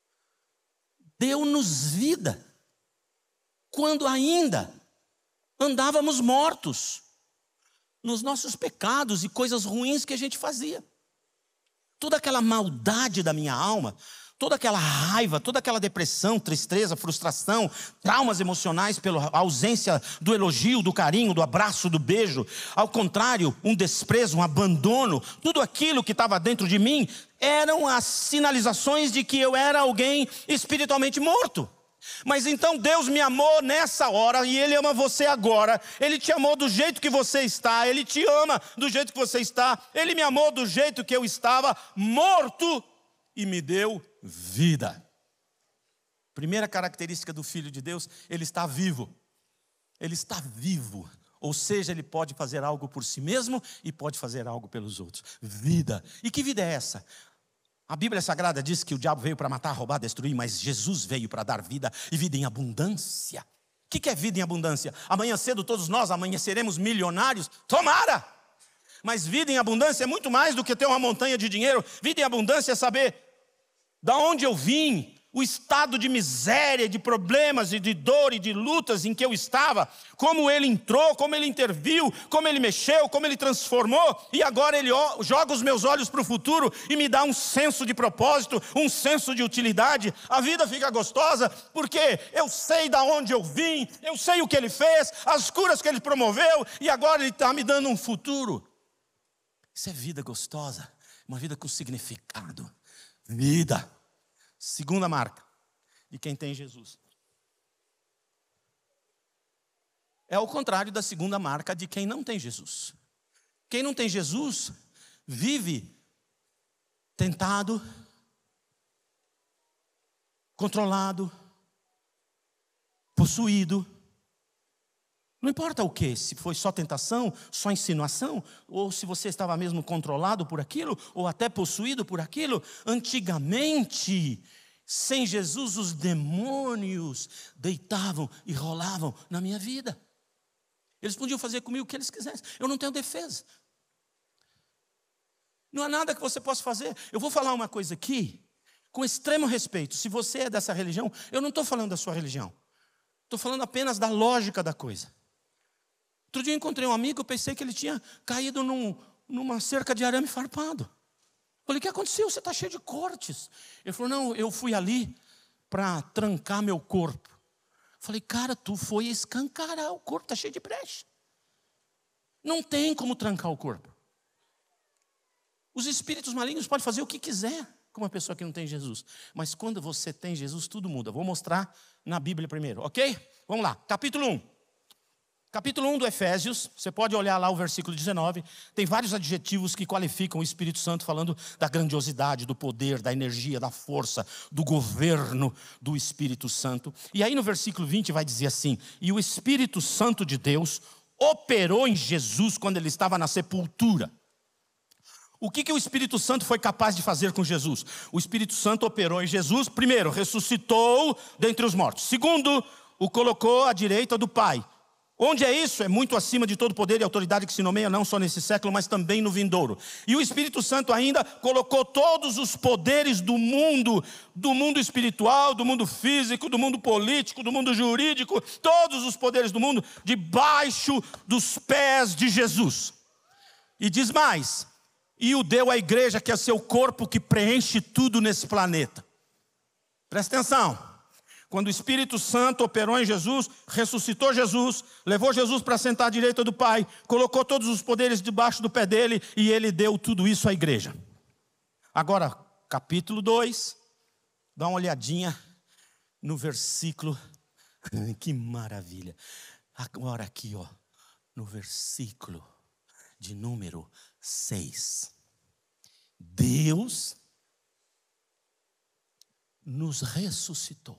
Deu-nos vida quando ainda andávamos mortos nos nossos pecados e coisas ruins que a gente fazia. Toda aquela maldade da minha alma, toda aquela raiva, toda aquela depressão, tristeza, frustração, traumas emocionais pela ausência do elogio, do carinho, do abraço, do beijo. Ao contrário, um desprezo, um abandono, tudo aquilo que estava dentro de mim eram as sinalizações de que eu era alguém espiritualmente morto. Mas então Deus me amou nessa hora e Ele ama você agora. Ele te amou do jeito que você está, Ele te ama do jeito que você está. Ele me amou do jeito que eu estava, morto, e me deu vida. Primeira característica do Filho de Deus, ele está vivo. Ele está vivo. Ou seja, ele pode fazer algo por si mesmo e pode fazer algo pelos outros. Vida. E que vida é essa? A Bíblia Sagrada diz que o diabo veio para matar, roubar, destruir, mas Jesus veio para dar vida e vida em abundância. O que é vida em abundância? Amanhã cedo todos nós amanheceremos milionários? Tomara! Mas vida em abundância é muito mais do que ter uma montanha de dinheiro. Vida em abundância é saber da onde eu vim, o estado de miséria, de problemas e de dor e de lutas em que eu estava, como Ele entrou, como Ele interviu, como Ele mexeu, como Ele transformou, e agora Ele joga os meus olhos para o futuro e me dá um senso de propósito, um senso de utilidade. A vida fica gostosa porque eu sei da onde eu vim, eu sei o que Ele fez, as curas que Ele promoveu, e agora Ele está me dando um futuro. Isso é vida gostosa, uma vida com significado. Vida. Segunda marca de quem tem Jesus. É o contrário da segunda marca de quem não tem Jesus. Quem não tem Jesus vive tentado, controlado, possuído. Não importa o que, se foi só tentação, só insinuação, ou se você estava mesmo controlado por aquilo, ou até possuído por aquilo. Antigamente, Sem Jesus, os demônios deitavam e rolavam na minha vida. Eles podiam fazer comigo o que eles quisessem. Eu não tenho defesa. Não há nada que você possa fazer. Eu vou falar uma coisa aqui, com extremo respeito. Se você é dessa religião, eu não estou falando da sua religião. Estou falando apenas da lógica da coisa. Outro dia eu encontrei um amigo, eu pensei que ele tinha caído num, numa cerca de arame farpado. Falei, o que aconteceu? Você está cheio de cortes. Ele falou, não, eu fui ali para trancar meu corpo. Falei, cara, tu foi escancarar o corpo, está cheio de brecha. Não tem como trancar o corpo. Os espíritos malignos podem fazer o que quiser com uma pessoa que não tem Jesus. Mas quando você tem Jesus, tudo muda. Vou mostrar na Bíblia primeiro, ok? Vamos lá, capítulo um. Capítulo um do Efésios, você pode olhar lá o versículo dezenove. Tem vários adjetivos que qualificam o Espírito Santo, falando da grandiosidade, do poder, da energia, da força, do governo do Espírito Santo. E aí no versículo vinte vai dizer assim: e o Espírito Santo de Deus operou em Jesus quando ele estava na sepultura. O que, que o Espírito Santo foi capaz de fazer com Jesus? O Espírito Santo operou em Jesus. Primeiro, ressuscitou dentre os mortos. Segundo, o colocou à direita do Pai. Onde é isso? É muito acima de todo poder e autoridade que se nomeia não só nesse século, mas também no vindouro. E o Espírito Santo ainda colocou todos os poderes do mundo, do mundo espiritual, do mundo físico, do mundo político, do mundo jurídico, todos os poderes do mundo, debaixo dos pés de Jesus. E diz mais, e o deu à igreja, que é seu corpo, que preenche tudo nesse planeta. Presta atenção. Quando o Espírito Santo operou em Jesus, ressuscitou Jesus, levou Jesus para sentar à direita do Pai, colocou todos os poderes debaixo do pé dele e ele deu tudo isso à igreja. Agora, capítulo dois, dá uma olhadinha no versículo, que maravilha. Agora aqui, ó, no versículo de número seis. Deus nos ressuscitou.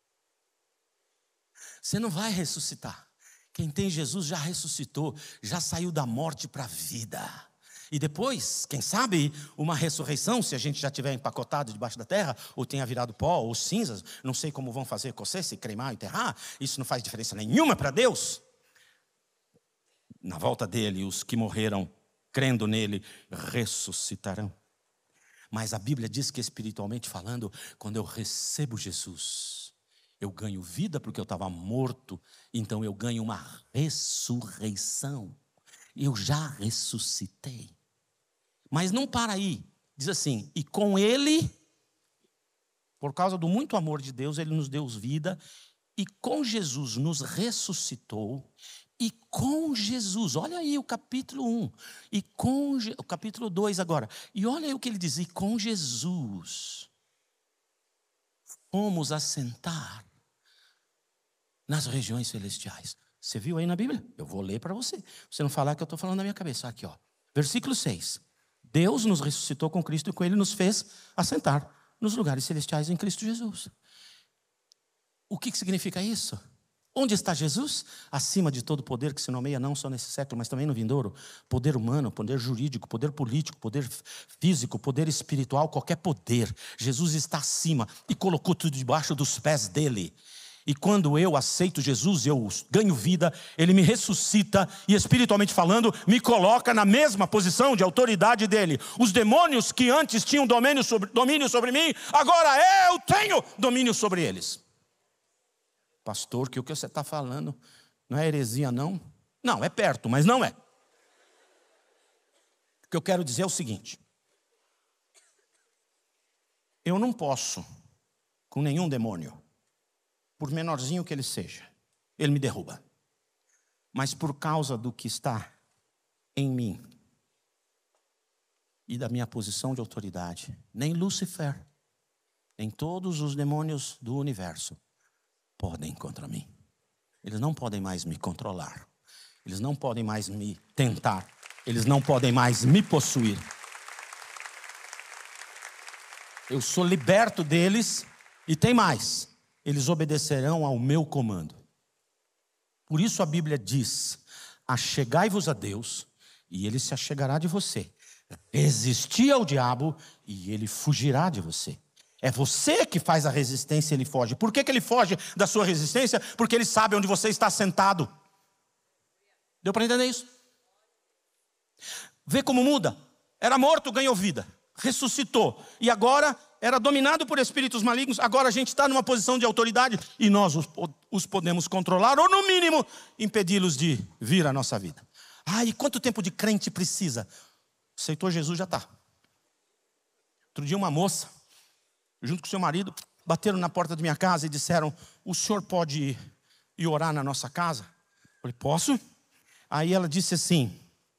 Você não vai ressuscitar. Quem tem Jesus já ressuscitou, já saiu da morte para a vida. E depois, quem sabe, uma ressurreição, se a gente já tiver empacotado debaixo da terra, ou tenha virado pó, ou cinzas, não sei como vão fazer com você, se cremar, enterrar, isso não faz diferença nenhuma para Deus. Na volta dele, os que morreram crendo nele, ressuscitarão. Mas a Bíblia diz que espiritualmente falando, quando eu recebo Jesus, eu ganho vida porque eu estava morto, então eu ganho uma ressurreição. Eu já ressuscitei. Mas não para aí. Diz assim, e com ele, por causa do muito amor de Deus, ele nos deu vida, e com Jesus nos ressuscitou, e com Jesus, olha aí o capítulo um, e com o capítulo dois agora, e olha aí o que ele diz, e com Jesus fomos assentar nas regiões celestiais. Você viu aí na Bíblia? Eu vou ler para você. Você não falar que eu estou falando na minha cabeça. Aqui, ó. Versículo seis. Deus nos ressuscitou com Cristo e com ele nos fez assentar nos lugares celestiais em Cristo Jesus. O que, que significa isso? Onde está Jesus? Acima de todo poder que se nomeia não só nesse século, mas também no vindouro. Poder humano, poder jurídico, poder político, poder físico, poder espiritual, qualquer poder. Jesus está acima e colocou tudo debaixo dos pés dele. E quando eu aceito Jesus, eu ganho vida, ele me ressuscita e espiritualmente falando, me coloca na mesma posição de autoridade dele. Os demônios que antes tinham domínio sobre, domínio sobre mim, agora eu tenho domínio sobre eles. Pastor, que o que você está falando não é heresia não? Não, é perto, mas não é. O que eu quero dizer é o seguinte. Eu não posso, com nenhum demônio, por menorzinho que ele seja, ele me derruba. Mas por causa do que está em mim e da minha posição de autoridade, nem Lúcifer, nem todos os demônios do universo podem contra mim. Eles não podem mais me controlar. Eles não podem mais me tentar. Eles não podem mais me possuir. Eu sou liberto deles e tem mais. Eles obedecerão ao meu comando. Por isso a Bíblia diz, achegai-vos a Deus e ele se achegará de você. Resisti ao diabo e ele fugirá de você. É você que faz a resistência e ele foge. Por que que ele foge da sua resistência? Porque ele sabe onde você está sentado. Deu para entender isso? Vê como muda. Era morto, ganhou vida. Ressuscitou. E agora era dominado por espíritos malignos. Agora a gente está numa posição de autoridade. E nós os, os podemos controlar. Ou no mínimo, impedi-los de vir à nossa vida. Ah, e quanto tempo de crente precisa? Aceitou Jesus, já está. Outro dia uma moça, junto com seu marido, bateram na porta da minha casa e disseram: o senhor pode ir, ir orar na nossa casa? Eu falei: posso? Aí ela disse assim,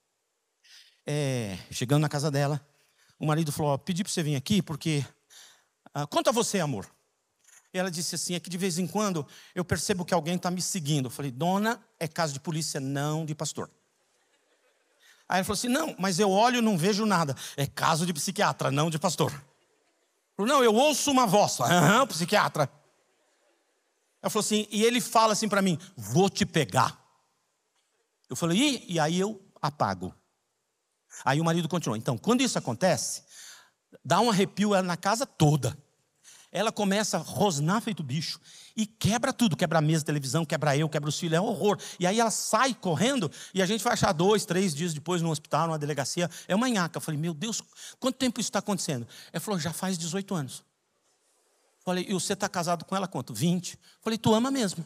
é, chegando na casa dela, o marido falou: ó, pedi para você vir aqui porque... Ah, conta você, amor. E ela disse assim: é que de vez em quando eu percebo que alguém está me seguindo. Eu falei: dona, é caso de polícia, não de pastor. Aí ela falou assim: não, mas eu olho e não vejo nada. É caso de psiquiatra, não de pastor. Eu falei: não, eu ouço uma voz. Aham, psiquiatra. Ela falou assim, e ele fala assim para mim: vou te pegar. Eu falei: e, e aí eu apago. Aí o marido continuou: então, quando isso acontece, dá um arrepio na casa toda. Ela começa a rosnar feito bicho e quebra tudo, quebra a mesa, a televisão, quebra eu, quebra os filhos, é um horror. E aí ela sai correndo e a gente vai achar dois, três dias depois no hospital, numa delegacia. É uma nhaca. Eu falei: meu Deus, quanto tempo isso está acontecendo? Ela falou: já faz dezoito anos. Eu falei: e você está casado com ela quanto? vinte. Eu falei: tu ama mesmo?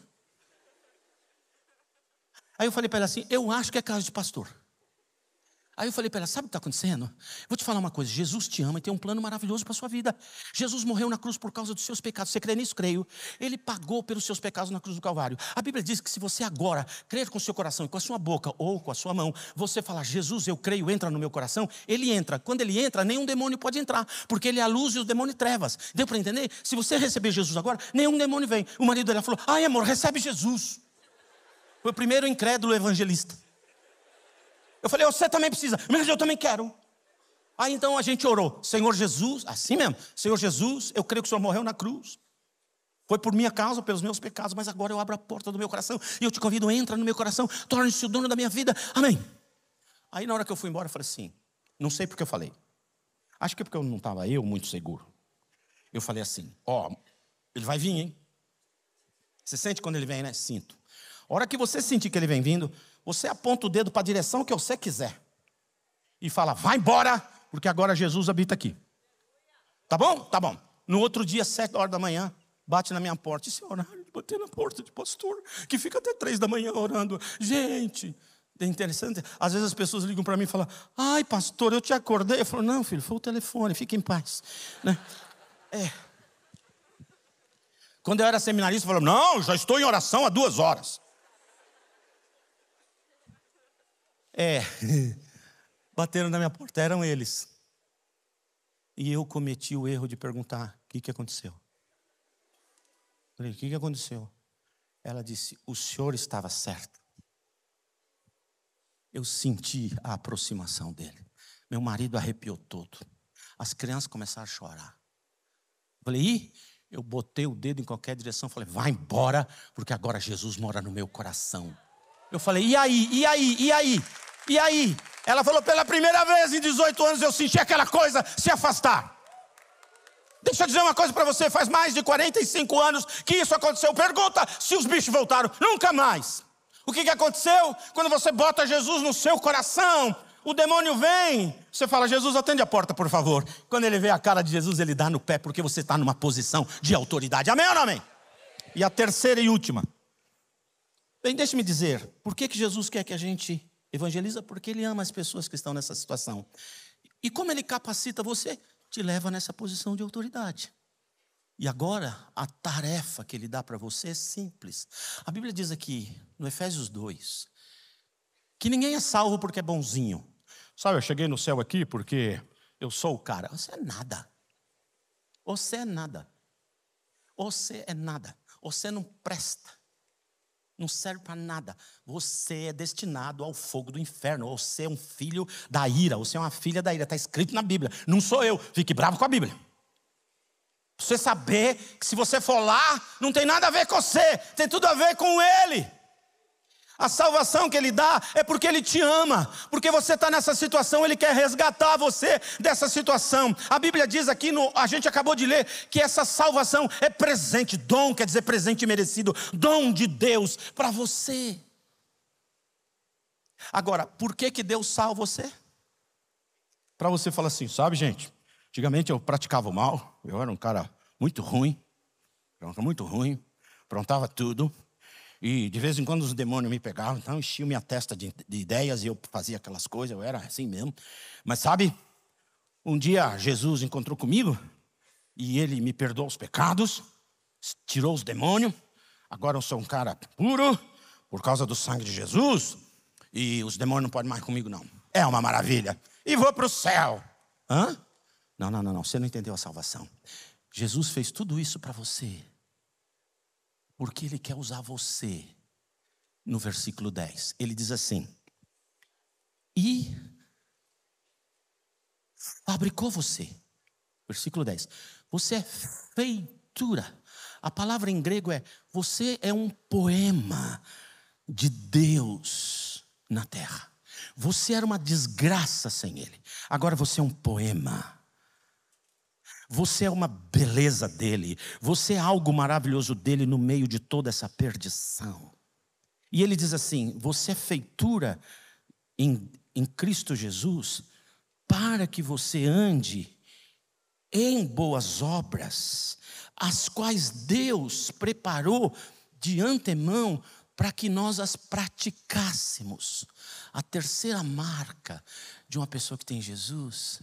Aí eu falei para ela assim: eu acho que é caso de pastor. Aí eu falei para ela: sabe o que está acontecendo? Vou te falar uma coisa, Jesus te ama e tem um plano maravilhoso para a sua vida. Jesus morreu na cruz por causa dos seus pecados. Você crê nisso? Creio. Ele pagou pelos seus pecados na cruz do Calvário. A Bíblia diz que se você agora crer com o seu coração e com a sua boca ou com a sua mão, você falar: Jesus, eu creio, entra no meu coração, ele entra. Quando ele entra, nenhum demônio pode entrar, porque ele é a luz e o demônio trevas. Deu para entender? Se você receber Jesus agora, nenhum demônio vem. O marido dela falou: ai, amor, recebe Jesus. Foi o primeiro incrédulo evangelista. Eu falei: você também precisa. Mas eu também quero. Aí então a gente orou: Senhor Jesus, assim mesmo, Senhor Jesus, eu creio que o Senhor morreu na cruz. Foi por minha causa, pelos meus pecados, mas agora eu abro a porta do meu coração e eu te convido, entra no meu coração, torne-se o dono da minha vida. Amém. Aí na hora que eu fui embora, eu falei assim, não sei porque eu falei. Acho que é porque eu não estava eu muito seguro. Eu falei assim: ó, ele vai vir, hein? Você sente quando ele vem, né? Sinto. A hora que você sentir que ele vem vindo, você aponta o dedo para a direção que você quiser e fala: vai embora, porque agora Jesus habita aqui. Tá bom? Tá bom. No outro dia, sete horas da manhã, bate na minha porta. Esse horário de bater na porta de pastor, que fica até três da manhã orando. Gente, é interessante. Às vezes as pessoas ligam para mim e falam: ai, pastor, eu te acordei. Eu falo: não, filho, foi o telefone, fique em paz. Né? É. Quando eu era seminarista, eu falava: não, já estou em oração há duas horas. É, bateram na minha porta, eram eles. E eu cometi o erro de perguntar: o que, que aconteceu? Falei: o que, que aconteceu? Ela disse: o senhor estava certo. Eu senti a aproximação dele. Meu marido arrepiou todo. As crianças começaram a chorar. Falei: ih, eu botei o dedo em qualquer direção. Falei: vai embora, porque agora Jesus mora no meu coração. Eu falei: e aí, e aí, e aí? E aí? Ela falou: pela primeira vez em dezoito anos eu senti aquela coisa se afastar. Deixa eu dizer uma coisa para você, faz mais de quarenta e cinco anos que isso aconteceu. Pergunta se os bichos voltaram. Nunca mais. O que, que aconteceu? Quando você bota Jesus no seu coração, o demônio vem. Você fala: Jesus, atende a porta, por favor. Quando ele vê a cara de Jesus, ele dá no pé, porque você está numa posição de autoridade. Amém ou não amém? E a terceira e última. Bem, deixe-me dizer, por que, que Jesus quer que a gente evangeliza? Porque ele ama as pessoas que estão nessa situação. E como ele capacita você, te leva nessa posição de autoridade. E agora, a tarefa que ele dá para você é simples. A Bíblia diz aqui, no Efésios dois, que ninguém é salvo porque é bonzinho. Sabe, eu cheguei no céu aqui porque eu sou o cara. Você é nada. Você é nada. Você é nada. Você não presta. Não serve para nada. Você é destinado ao fogo do inferno. Você é um filho da ira. Você é uma filha da ira. Está escrito na Bíblia. Não sou eu. Fique bravo com a Bíblia. Você saber que se você for lá, não tem nada a ver com você. Tem tudo a ver com ele. A salvação que Ele dá é porque Ele te ama, porque você está nessa situação, Ele quer resgatar você dessa situação. A Bíblia diz aqui, no, a gente acabou de ler, que essa salvação é presente, dom quer dizer presente merecido, dom de Deus para você. Agora, por que que Deus salva você? Para você falar assim, sabe gente, antigamente eu praticava o mal, eu era um cara muito ruim, muito ruim, aprontava tudo. E de vez em quando os demônios me pegavam, então enchiam minha testa de, de ideias e eu fazia aquelas coisas, eu era assim mesmo. Mas sabe, um dia Jesus encontrou comigo e Ele me perdoou os pecados, tirou os demônios. Agora eu sou um cara puro por causa do sangue de Jesus e os demônios não podem mais comigo não. É uma maravilha. E vou para o céu. Hã? Não, não, não, não, você não entendeu a salvação. Jesus fez tudo isso para você. Porque Ele quer usar você. No versículo dez, Ele diz assim: e fabricou você. Versículo dez. Você é feitura. A palavra em grego é, você é um poema de Deus na terra. Você era uma desgraça sem Ele. Agora você é um poema. Você é uma beleza dele. Você é algo maravilhoso dele no meio de toda essa perdição. E ele diz assim, você é feitura em, em Cristo Jesus para que você ande em boas obras, as quais Deus preparou de antemão para que nós as praticássemos. A terceira marca de uma pessoa que tem Jesus.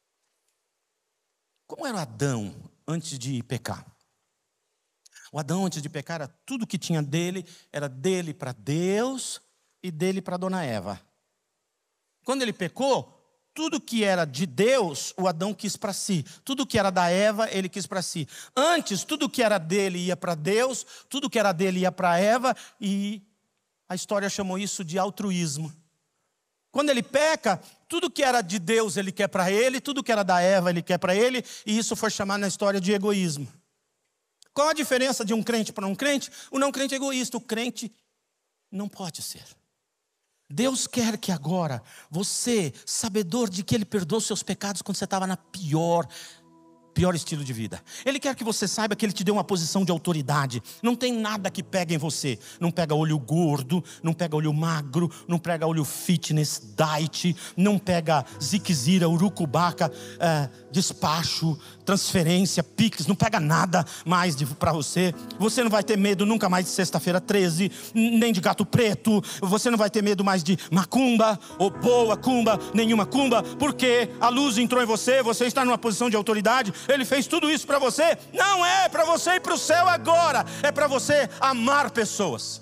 Como era o Adão antes de pecar? O Adão antes de pecar, era tudo que tinha dele, era dele para Deus e dele para Dona Eva. Quando ele pecou, tudo que era de Deus, o Adão quis para si. Tudo que era da Eva, ele quis para si. Antes, tudo que era dele ia para Deus, tudo que era dele ia para Eva, e a história chamou isso de altruísmo. Quando ele peca, tudo que era de Deus ele quer para ele, tudo que era da Eva ele quer para ele, e isso foi chamado na história de egoísmo. Qual a diferença de um crente para um crente? O não crente é egoísta, o crente não pode ser. Deus quer que agora você, sabedor de que Ele perdoou seus pecados quando você estava na pior pior estilo de vida. Ele quer que você saiba que Ele te deu uma posição de autoridade. Não tem nada que pega em você. Não pega olho gordo, não pega olho magro, não pega olho fitness, diet, não pega ziquezira, urucubaca, é, despacho, transferência, pix, não pega nada mais para você. Você não vai ter medo nunca mais de sexta-feira treze, nem de gato preto. Você não vai ter medo mais de macumba, ou boa cumba, nenhuma cumba, porque a luz entrou em você, você está numa posição de autoridade. Ele fez tudo isso para você. Não é para você ir para o céu agora, é para você amar pessoas.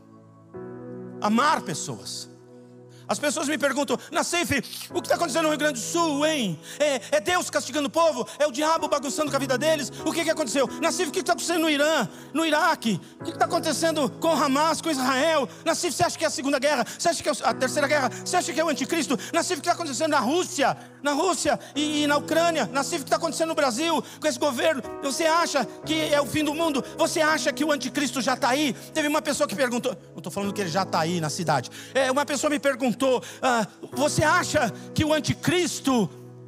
Amar pessoas. As pessoas me perguntam, Nassif, o que está acontecendo no Rio Grande do Sul, hein? É, é Deus castigando o povo? É o diabo bagunçando com a vida deles? O que, que aconteceu? Nassif, o que está acontecendo no Irã, no Iraque? O que está acontecendo com o Hamas, com Israel? Nassif, você acha que é a Segunda Guerra? Você acha que é a Terceira Guerra? Você acha que é o Anticristo? Nassif, o que está acontecendo na Rússia? Na Rússia e, e na Ucrânia? Nassif, o que está acontecendo no Brasil com esse governo? Você acha que é o fim do mundo? Você acha que o Anticristo já está aí? Teve uma pessoa que perguntou, não estou falando que ele já está aí na cidade. É, uma pessoa me perguntou, Ah, você acha que o anticristo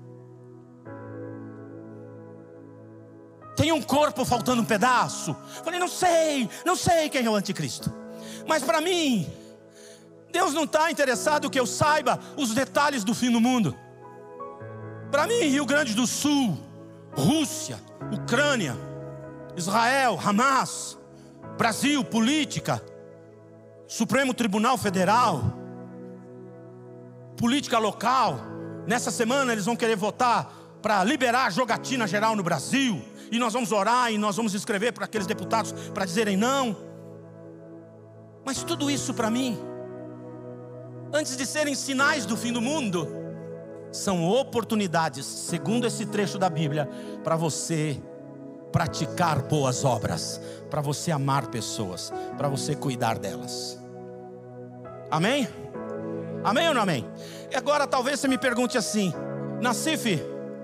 tem um corpo faltando um pedaço? Falei, não sei, não sei quem é o anticristo. Mas para mim, Deus não está interessado que eu saiba os detalhes do fim do mundo. Para mim, Rio Grande do Sul, Rússia, Ucrânia, Israel, Hamas, Brasil, política, Supremo Tribunal Federal, política local. Nessa semana eles vão querer votar para liberar a jogatina geral no Brasil. E nós vamos orar e nós vamos escrever para aqueles deputados para dizerem não. Mas tudo isso para mim, antes de serem sinais do fim do mundo, são oportunidades, segundo esse trecho da Bíblia, para você praticar boas obras, para você amar pessoas, para você cuidar delas. Amém? Amém ou não amém? E agora talvez você me pergunte assim, Nassif,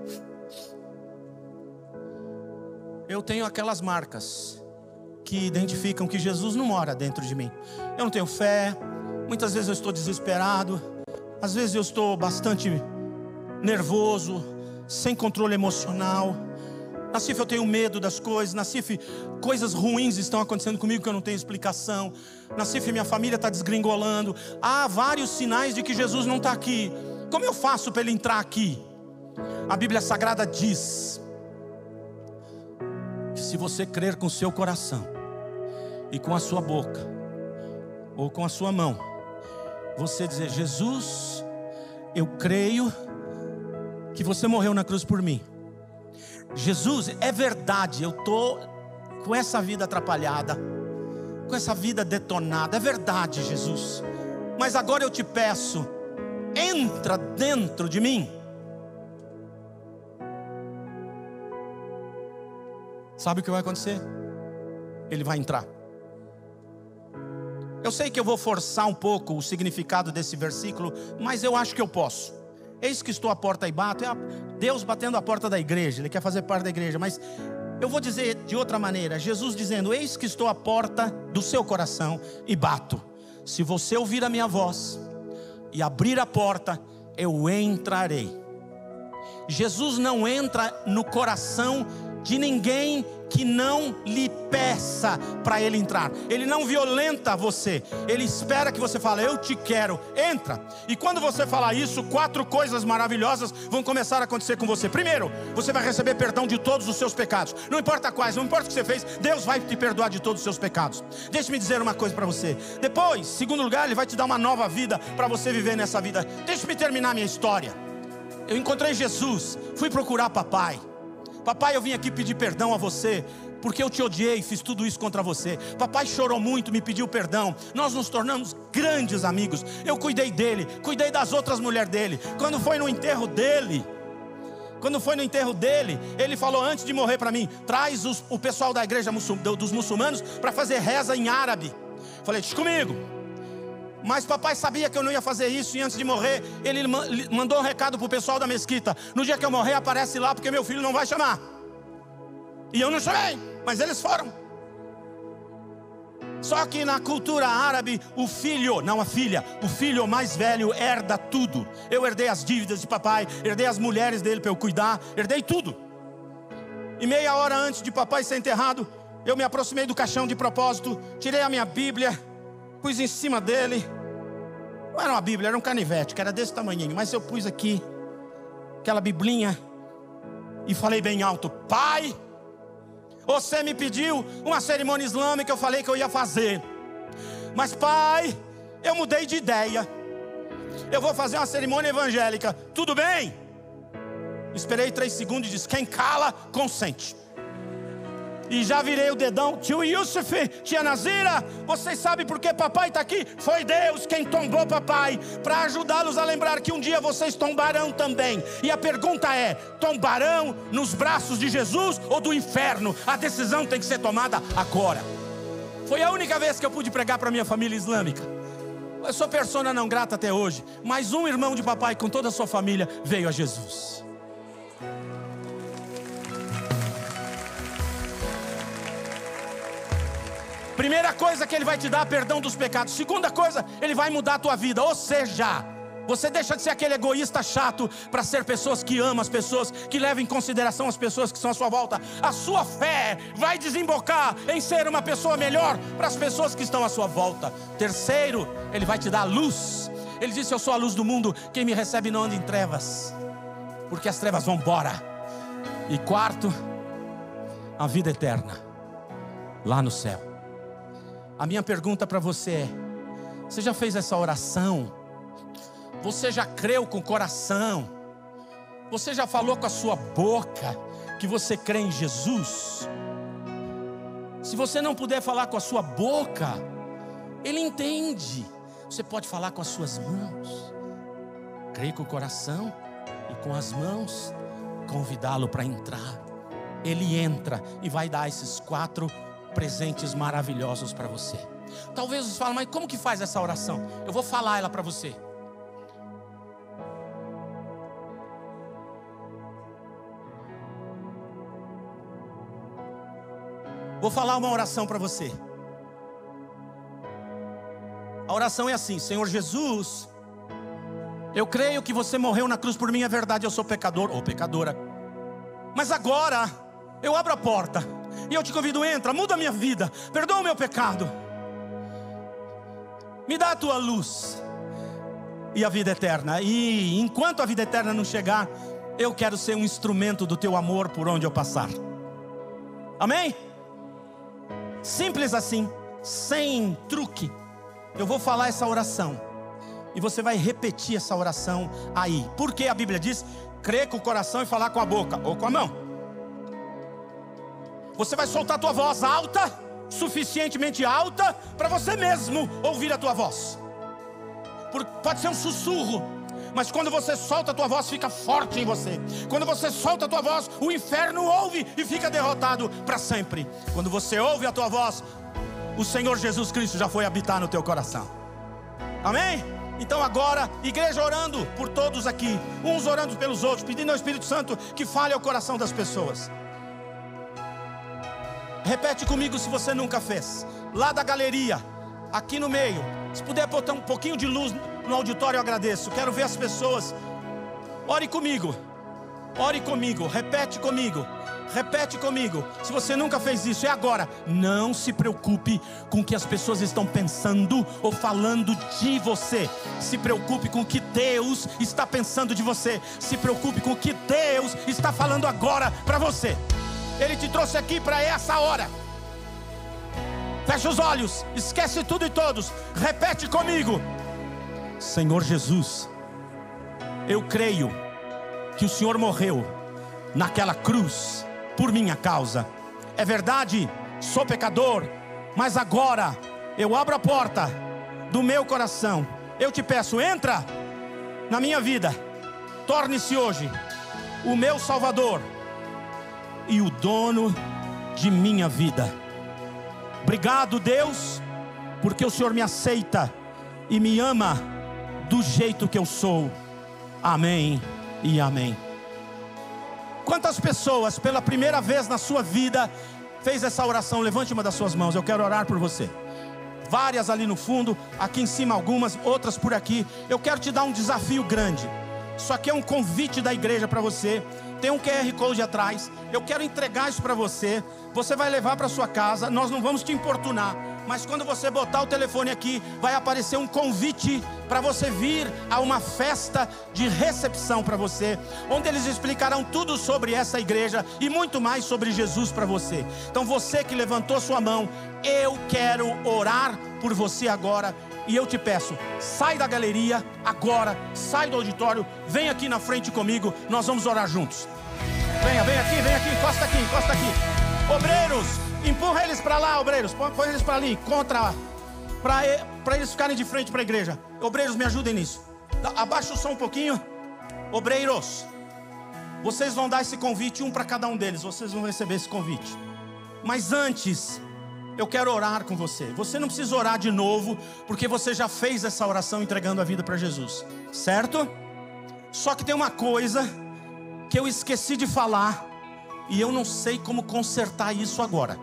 eu tenho aquelas marcas que identificam que Jesus não mora dentro de mim. Eu não tenho fé, Muitas vezes eu estou desesperado, às vezes eu estou bastante nervoso, sem controle emocional. Nassif, eu tenho medo das coisas. Nassif, coisas ruins estão acontecendo comigo que eu não tenho explicação. Nassif, minha família está desgringolando. Há vários sinais de que Jesus não está aqui. Como eu faço para Ele entrar aqui? A Bíblia Sagrada diz que se você crer com o seu coração e com a sua boca, ou com a sua mão, você dizer: Jesus, eu creio que você morreu na cruz por mim. Jesus, é verdade, eu estou com essa vida atrapalhada, com essa vida detonada, é verdade, Jesus, mas agora eu te peço, entra dentro de mim. Sabe o que vai acontecer? Ele vai entrar. Eu sei que eu vou forçar um pouco o significado desse versículo, mas eu acho que eu posso. Eis que estou à porta e bato. É Deus batendo a porta da igreja. Ele quer fazer parte da igreja, mas eu vou dizer de outra maneira. Jesus dizendo: eis que estou à porta do seu coração e bato. Se você ouvir a minha voz e abrir a porta, eu entrarei. Jesus não entra no coração de ninguém que não lhe peça para Ele entrar. Ele não violenta você. Ele espera que você fale: eu te quero, entra. E quando você falar isso, quatro coisas maravilhosas vão começar a acontecer com você. Primeiro, você vai receber perdão de todos os seus pecados. Não importa quais, não importa o que você fez, Deus vai te perdoar de todos os seus pecados. Deixe-me dizer uma coisa para você. Depois, segundo lugar, Ele vai te dar uma nova vida para você viver nessa vida. Deixe-me terminar minha história. Eu encontrei Jesus, fui procurar papai. Papai, eu vim aqui pedir perdão a você, porque eu te odiei, fiz tudo isso contra você. Papai chorou muito, me pediu perdão. Nós nos tornamos grandes amigos. Eu cuidei dele, cuidei das outras mulheres dele. Quando foi no enterro dele, Quando foi no enterro dele, ele falou antes de morrer para mim: traz os, o pessoal da igreja muçul, dos muçulmanos para fazer reza em árabe. Falei: deixa comigo. Mas papai sabia que eu não ia fazer isso, e antes de morrer, ele mandou um recado para o pessoal da mesquita: no dia que eu morrer, aparece lá, porque meu filho não vai chamar. E eu não chamei, mas eles foram. Só que na cultura árabe, o filho, não a filha, o filho mais velho herda tudo. Eu herdei as dívidas de papai, herdei as mulheres dele para eu cuidar, herdei tudo. E meia hora antes de papai ser enterrado, eu me aproximei do caixão de propósito, tirei a minha Bíblia, pus em cima dele. Não era uma Bíblia, era um canivete, que era desse tamanhinho, mas eu pus aqui aquela biblinha e falei bem alto: pai, você me pediu uma cerimônia islâmica, eu falei que eu ia fazer, mas pai, eu mudei de ideia, eu vou fazer uma cerimônia evangélica, tudo bem? Esperei três segundos e disse: quem cala, consente. E já virei o dedão: tio Yusuf, tia Nazira, vocês sabem por que papai está aqui? Foi Deus quem tombou papai, para ajudá-los a lembrar que um dia vocês tombarão também. E a pergunta é: tombarão nos braços de Jesus ou do inferno? A decisão tem que ser tomada agora. Foi a única vez que eu pude pregar para minha família islâmica. Eu sou persona não grata até hoje, mas um irmão de papai com toda a sua família veio a Jesus. Primeira coisa que Ele vai te dar, perdão dos pecados. Segunda coisa, Ele vai mudar a tua vida. Ou seja, você deixa de ser aquele egoísta chato para ser pessoas que amam as pessoas, que levam em consideração as pessoas que são à sua volta. A sua fé vai desembocar em ser uma pessoa melhor para as pessoas que estão à sua volta. Terceiro, Ele vai te dar luz. Ele disse: eu sou a luz do mundo, quem me recebe não anda em trevas, porque as trevas vão embora. E quarto, a vida eterna lá no céu. A minha pergunta para você é: você já fez essa oração? Você já creu com o coração? Você já falou com a sua boca que você crê em Jesus? Se você não puder falar com a sua boca, Ele entende. Você pode falar com as suas mãos. Creia com o coração e com as mãos convidá-lo para entrar. Ele entra e vai dar esses quatro presentes maravilhosos para você. Talvez você fale: mas como que faz essa oração? Eu vou falar ela para você. Vou falar uma oração para você. A oração é assim: Senhor Jesus, eu creio que você morreu na cruz por mim, é verdade, eu sou pecador ou pecadora. Mas agora eu abro a porta e eu te convido, entra, muda a minha vida, perdoa o meu pecado, me dá a tua luz e a vida eterna. E enquanto a vida eterna não chegar, eu quero ser um instrumento do teu amor por onde eu passar. Amém? Simples assim, sem truque. Eu vou falar essa oração e você vai repetir essa oração aí. Porque a Bíblia diz: crer com o coração e falar com a boca ou com a mão. Você vai soltar a tua voz alta, suficientemente alta para você mesmo ouvir a tua voz. Pode ser um sussurro, mas quando você solta a tua voz, fica forte em você. Quando você solta a tua voz, o inferno ouve e fica derrotado para sempre. Quando você ouve a tua voz, o Senhor Jesus Cristo já foi habitar no teu coração. Amém? Então agora, igreja orando por todos aqui, uns orando pelos outros, pedindo ao Espírito Santo que fale ao coração das pessoas. Repete comigo se você nunca fez. Lá da galeria, aqui no meio, se puder botar um pouquinho de luz no auditório, eu agradeço. Quero ver as pessoas. Ore comigo, ore comigo, repete comigo, repete comigo. Se você nunca fez isso, é agora. Não se preocupe com o que as pessoas estão pensando ou falando de você. Se preocupe com o que Deus está pensando de você. Se preocupe com o que Deus está falando agora para você. Ele te trouxe aqui para essa hora. Fecha os olhos, esquece tudo e todos. Repete comigo: Senhor Jesus, eu creio que o Senhor morreu naquela cruz por minha causa. É verdade, sou pecador, mas agora eu abro a porta do meu coração. Eu te peço, entra na minha vida. Torne-se hoje o meu Salvador e o dono de minha vida. Obrigado, Deus, porque o Senhor me aceita e me ama do jeito que eu sou. Amém e amém. Quantas pessoas pela primeira vez na sua vida fez essa oração? Levante uma das suas mãos, eu quero orar por você. Várias ali no fundo, aqui em cima algumas, outras por aqui. Eu quero te dar um desafio grande. Isso aqui é um convite da igreja para você. Tem um Q R Code atrás. Eu quero entregar isso para você. Você vai levar para sua casa. Nós não vamos te importunar, mas quando você botar o telefone aqui, vai aparecer um convite para você vir a uma festa de recepção para você, onde eles explicarão tudo sobre essa igreja e muito mais sobre Jesus para você. Então você que levantou sua mão, eu quero orar por você agora. E eu te peço, sai da galeria agora, sai do auditório, vem aqui na frente comigo, nós vamos orar juntos. Venha, vem aqui, vem aqui, encosta aqui, encosta aqui. Obreiros, empurra eles para lá, obreiros, põe, põe eles para ali, contra, para eles ficarem de frente para a igreja. Obreiros, me ajudem nisso. Abaixa o som um pouquinho. Obreiros, vocês vão dar esse convite, um para cada um deles, vocês vão receber esse convite. Mas antes, eu quero orar com você. Você não precisa orar de novo, porque você já fez essa oração entregando a vida para Jesus, certo? Só que tem uma coisa que eu esqueci de falar, e eu não sei como consertar isso agora.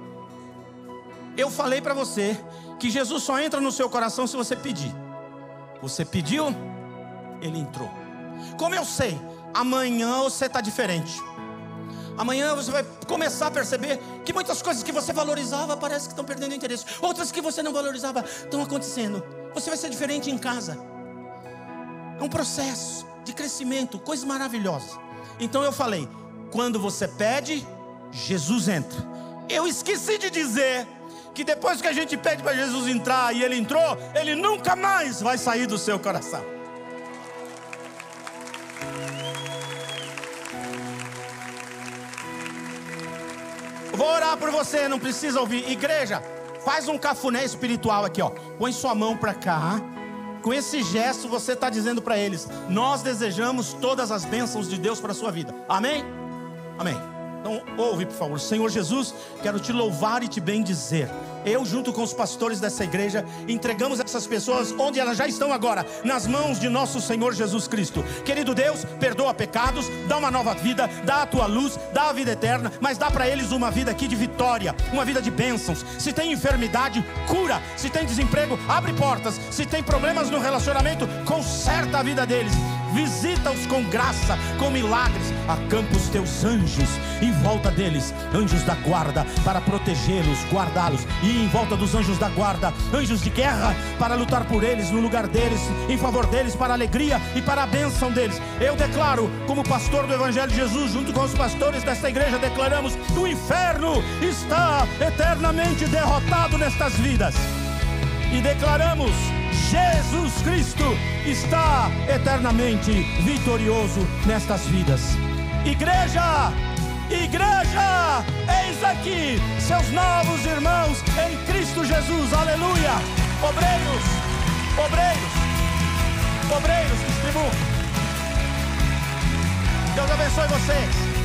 Eu falei para você que Jesus só entra no seu coração se você pedir. Você pediu, Ele entrou. Como eu sei? Amanhã você está diferente. Amanhã você vai começar a perceber que muitas coisas que você valorizava parece que estão perdendo interesse. Outras que você não valorizava estão acontecendo. Você vai ser diferente em casa. É um processo de crescimento, coisa maravilhosa. Então eu falei, quando você pede, Jesus entra. Eu esqueci de dizer que depois que a gente pede para Jesus entrar e Ele entrou, Ele nunca mais vai sair do seu coração. Vou orar por você, não precisa ouvir. Igreja, faz um cafuné espiritual aqui, ó. Põe sua mão para cá. Com esse gesto você está dizendo para eles: nós desejamos todas as bênçãos de Deus para a sua vida. Amém? Amém. Então ouve, por favor. Senhor Jesus, quero te louvar e te bendizer. Eu, junto com os pastores dessa igreja, entregamos essas pessoas onde elas já estão agora, nas mãos de nosso Senhor Jesus Cristo. Querido Deus, perdoa pecados, dá uma nova vida, dá a tua luz, dá a vida eterna, mas dá para eles uma vida aqui de vitória, uma vida de bênçãos. Se tem enfermidade, cura. Se tem desemprego, abre portas. Se tem problemas no relacionamento, conserta a vida deles. Visita-os com graça, com milagres. Acampa os teus anjos em volta deles, anjos da guarda, para protegê-los, guardá-los. E em volta dos anjos da guarda, anjos de guerra, para lutar por eles, no lugar deles, em favor deles, para a alegria e para a bênção deles. Eu declaro, como pastor do Evangelho de Jesus, junto com os pastores desta igreja, declaramos: o inferno está eternamente derrotado nestas vidas. E declaramos: Jesus Cristo está eternamente vitorioso nestas vidas. Igreja, igreja, eis aqui seus novos irmãos em Cristo Jesus, aleluia. Obreiros, obreiros, obreiros, distribuam. Deus abençoe vocês.